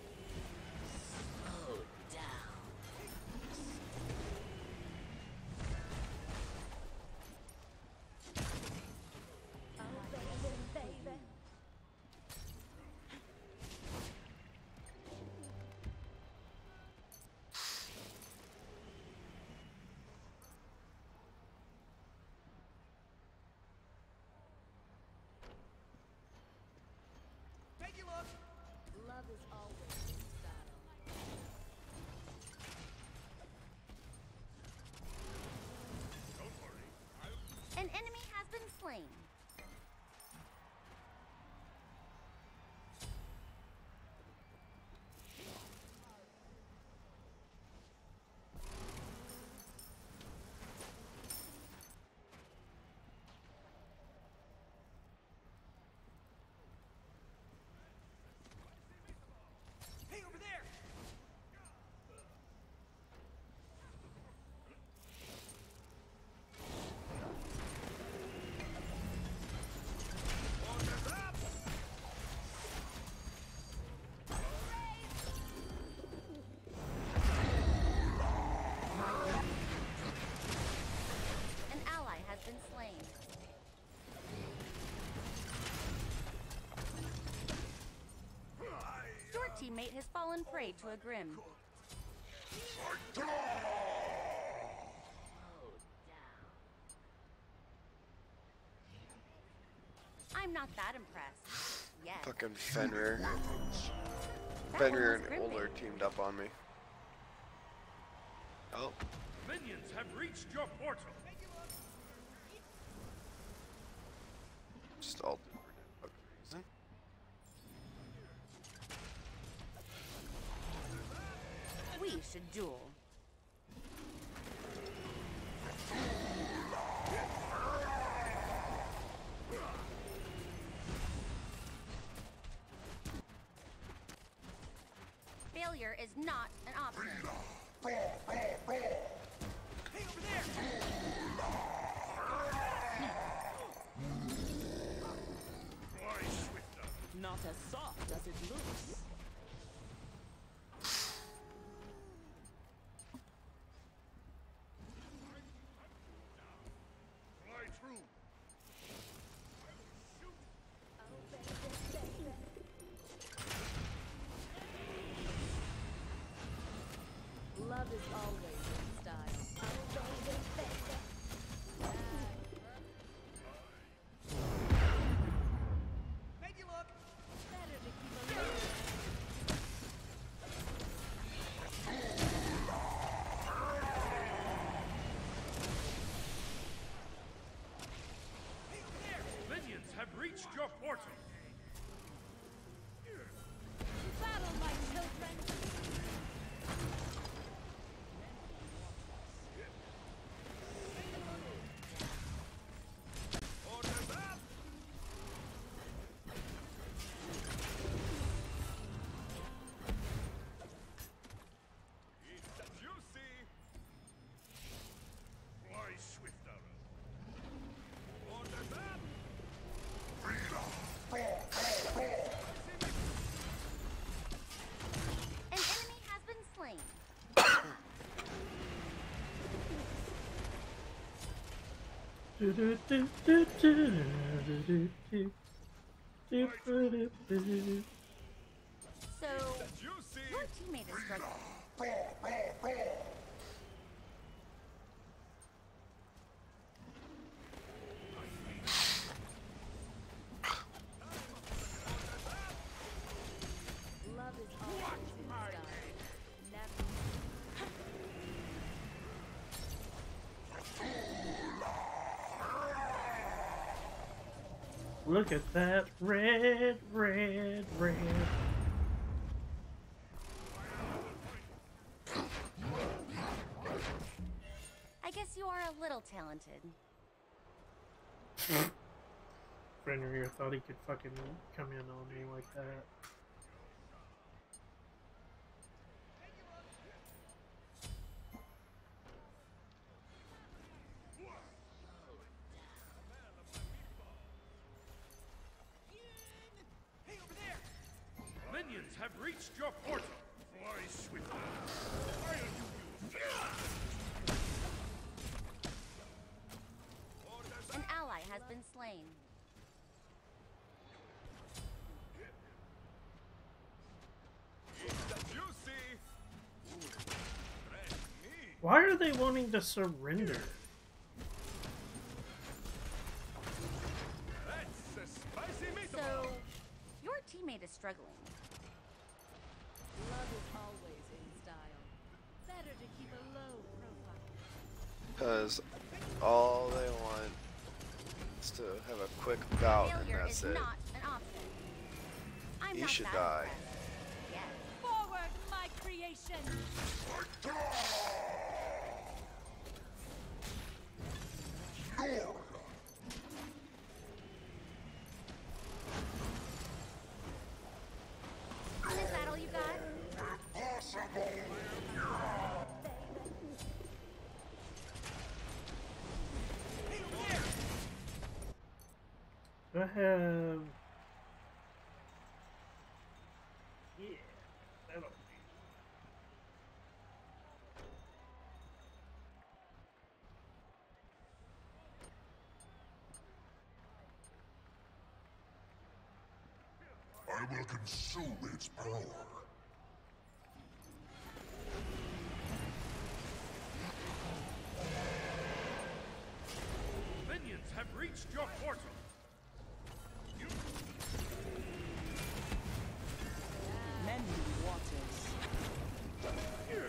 Speaker 4: Oh, down.
Speaker 5: Love is always in battle.
Speaker 4: An enemy has been slain.
Speaker 6: Hey, over there!
Speaker 4: An ally has been slain. Your teammate has fallen prey to a Grim. I'm not that impressed. Yes.
Speaker 2: Fucking Fenrir.
Speaker 4: That
Speaker 2: Fenrir
Speaker 4: one was
Speaker 2: and
Speaker 4: Grimbait.
Speaker 2: Uller teamed up on me. Oh,
Speaker 6: Minions have reached your portal.
Speaker 2: just all for no fucking reason.
Speaker 4: We should duel. Failure is not an option.
Speaker 6: Hey, over there!
Speaker 5: Not not as soft as it looks.
Speaker 3: Fly through.
Speaker 5: Love is always in style.
Speaker 6: Make you look.
Speaker 5: Better to keep alone.
Speaker 6: Minions have reached your portal.
Speaker 5: To battle, my children!
Speaker 6: Orders up. It's a juicy.
Speaker 3: Fly swift arrow.
Speaker 6: Orders up.
Speaker 4: An enemy has been slain. So,
Speaker 6: Juicy.
Speaker 4: your teammate is struggling.
Speaker 5: Love is always in style. Never.
Speaker 1: Look at that red, red, red.
Speaker 4: I guess you are a little talented.
Speaker 1: Friend of yours thought he could fucking come in on me like that.
Speaker 6: Hey, over there. Minions have reached your portal.
Speaker 3: Fly swift arrow. I'll do you.
Speaker 6: Orders
Speaker 4: An
Speaker 6: up.
Speaker 4: ally has been slain.
Speaker 6: It's a juicy. Red meat.
Speaker 1: Why are they wanting to surrender?
Speaker 6: That's a spicy meatball.
Speaker 4: So, your teammate is struggling.
Speaker 5: Love is always in style. Better to keep a low profile.
Speaker 2: Because all they want is to have a quick bout and
Speaker 4: Failure
Speaker 2: that's
Speaker 4: is
Speaker 2: it.
Speaker 4: not an option. I'm
Speaker 2: He
Speaker 4: not
Speaker 2: should
Speaker 4: that
Speaker 2: die.
Speaker 4: impressed yet.
Speaker 5: Forward, my creation!
Speaker 4: Is that all you got?
Speaker 6: Hey, over there.
Speaker 1: I have. Yeah, that'll do.
Speaker 3: I will consume its power.
Speaker 6: Minions have reached your portal.
Speaker 5: Many waters.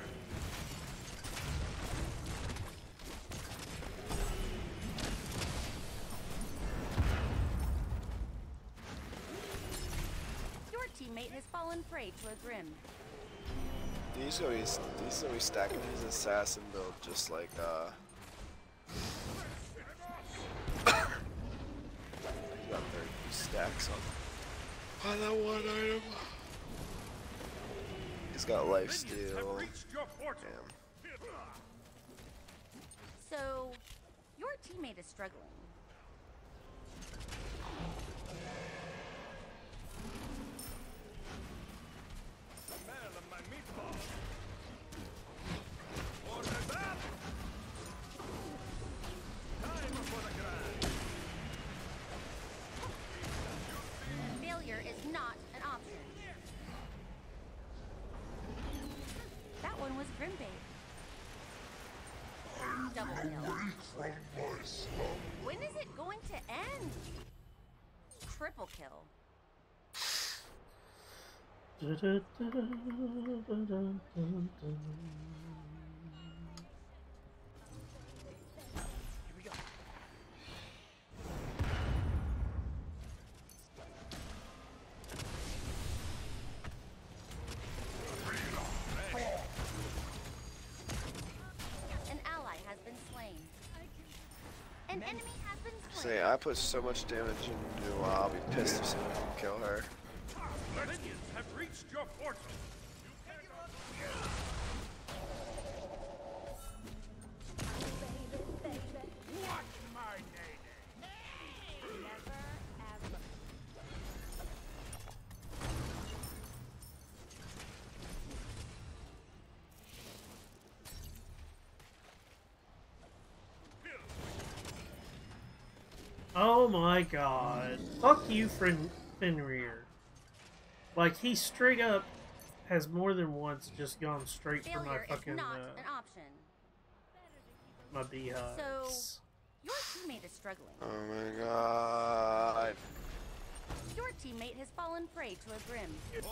Speaker 4: Your teammate has fallen prey to a grim.
Speaker 2: He's always stacking his assassin build just like he's got 32 stacks on that one item. He's got life
Speaker 6: Minions have
Speaker 2: steal.
Speaker 6: reached your portal.
Speaker 2: Damn.
Speaker 4: So, your teammate is struggling.
Speaker 3: from my slum.
Speaker 4: When is it going to end? Triple kill. An ally has been slain. An enemy has been slain.
Speaker 2: Say, I put so much damage into I'll be pissed if someone can kill her.
Speaker 6: Minions have reached your portal. What's my name?
Speaker 4: Never ever.
Speaker 1: Oh my god. Fuck you, Fenrir. Like, he straight up has more than once just gone straight for my
Speaker 4: Failure is
Speaker 1: fucking,
Speaker 4: not an option.
Speaker 1: my beehives.
Speaker 4: Your teammate is struggling.
Speaker 2: Oh my god.
Speaker 4: Your teammate has fallen prey to a grim.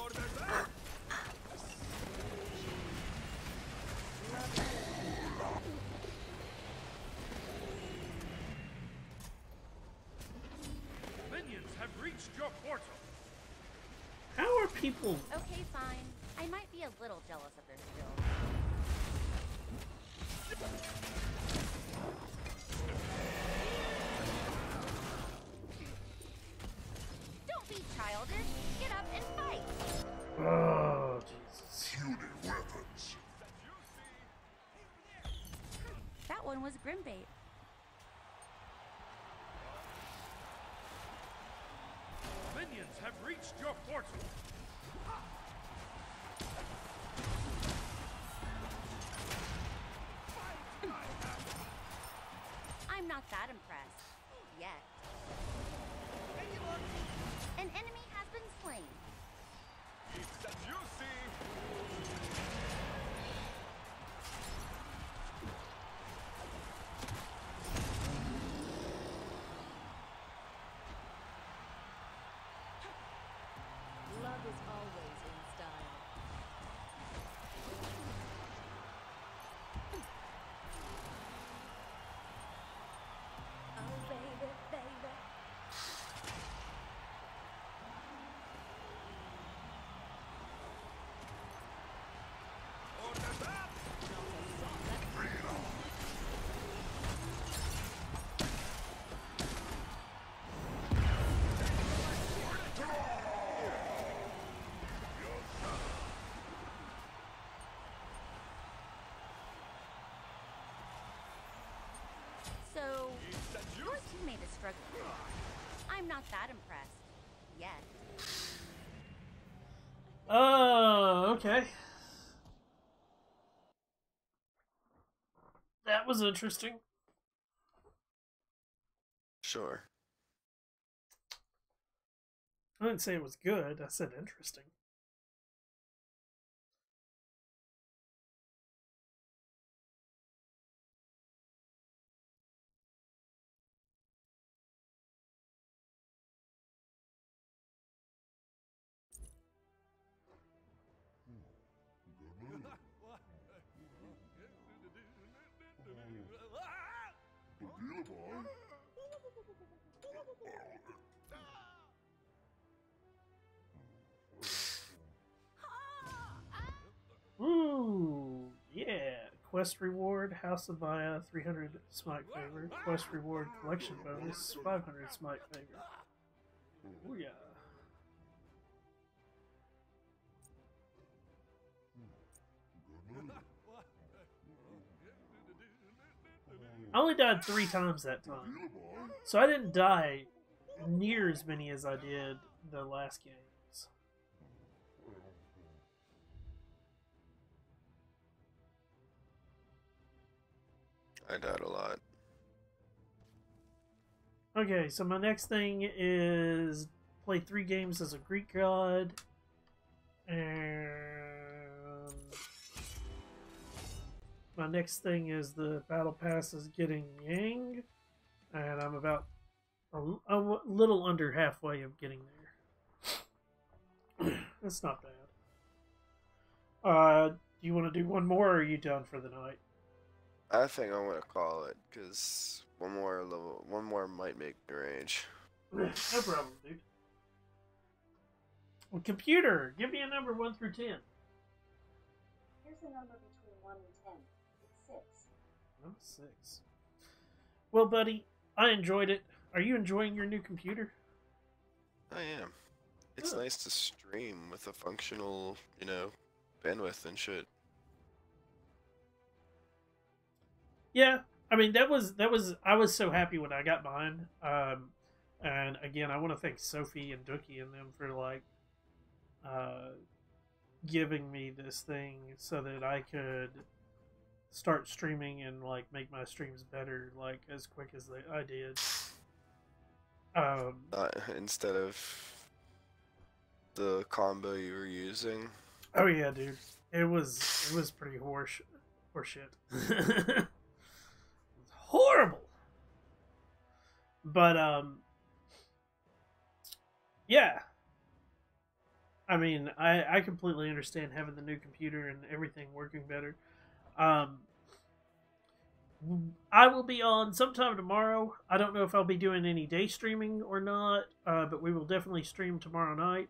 Speaker 6: Minions have reached your portal.
Speaker 1: How are people...
Speaker 4: Okay, fine. I might be a little jealous of their skill. Don't be childish. Get up and fight.
Speaker 1: Oh, Jesus.
Speaker 3: Puny weapons.
Speaker 4: That one was Grimbait.
Speaker 6: Minions have reached your portal.
Speaker 4: I'm not that impressed. Yet. An enemy has been slain.
Speaker 5: Love is always in style. Oh, baby, baby.
Speaker 4: So, your teammate is struggling. I'm not that impressed. Yet.
Speaker 1: Oh, okay. That was interesting.
Speaker 2: Sure.
Speaker 1: I didn't say it was good. I said interesting. Ooh, yeah. Quest reward, House of Maya, 300 smite favor. Quest reward, collection bonus, 500 smite favor. Ooh, yeah. I only died 3 times that time. So I didn't die near as many as I did the last games.
Speaker 2: I died a lot.
Speaker 1: Okay, so my next thing is play 3 games as a Greek god. And my next thing is the battle pass is getting Yang, and I'm about a little under halfway of getting there. That's not bad. Do you want to do one more, or are you done for the night?
Speaker 2: I think I'm gonna call it, because one more might make me rage.
Speaker 1: No problem, dude. Well, computer, give me a number 1 through 10.
Speaker 7: Here's a number between 1 and 10. It's 6.
Speaker 1: I'm 6. Well, buddy, I enjoyed it. Are you enjoying your new computer?
Speaker 2: I am. It's
Speaker 1: Good.
Speaker 2: nice to stream with a functional, bandwidth and shit.
Speaker 1: Yeah, I mean that was I was so happy when I got mine. And again, I want to thank Sophie and Dookie and them for like giving me this thing so that I could start streaming and like make my streams better like as quick as I did.
Speaker 2: Instead of the combo you were using.
Speaker 1: Oh yeah, dude. It was pretty horseshit. It's horrible. But yeah. I mean, I completely understand having the new computer and everything working better. I will be on sometime tomorrow. I don't know if I'll be doing any day streaming or not, but we will definitely stream tomorrow night.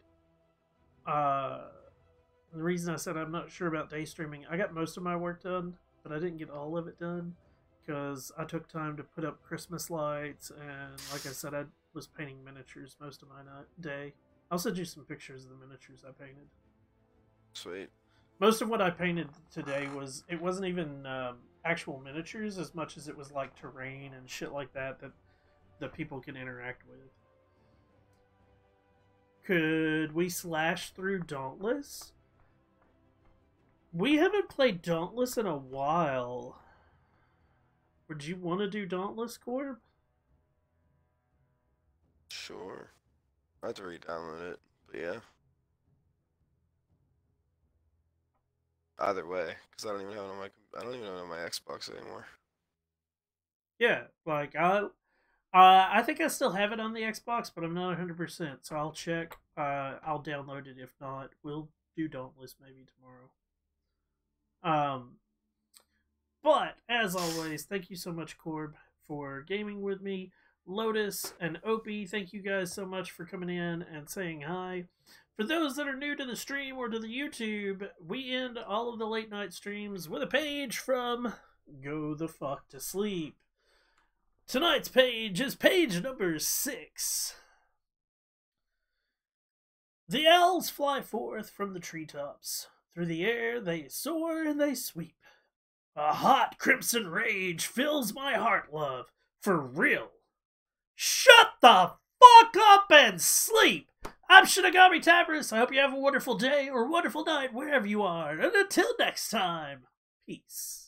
Speaker 1: The reason I said I'm not sure about day streaming, I got most of my work done, but I didn't get all of it done because I took time to put up Christmas lights, and like I said, I was painting miniatures most of my day. I'll send you some pictures of the miniatures I painted.
Speaker 2: Sweet.
Speaker 1: Most of what I painted today it wasn't even actual miniatures as much as it was like terrain and shit like that people can interact with. Could we slash through Dauntless? We haven't played Dauntless in a while. Would you want to do Dauntless, Corb?
Speaker 2: Sure. I have to re-download it, but yeah. Either way, because I don't even have it on my Xbox anymore.
Speaker 1: Yeah, like I think I still have it on the Xbox, but I'm not 100%, so I'll check. I'll download it. If not, we'll do Dauntless maybe tomorrow. But as always, thank you so much, Corb, for gaming with me. Lotus and Opie, thank you guys so much for coming in and saying hi. For those that are new to the stream or to the YouTube, we end all of the late night streams with a page from Go the Fuck to Sleep. Tonight's page is page number 6. The owls fly forth from the treetops. Through the air they soar and they sweep. A hot crimson rage fills my heart, love. For real. Shut the fuck up and sleep! I'm Shinigami Tabris. I hope you have a wonderful day or wonderful night wherever you are. And until next time, peace.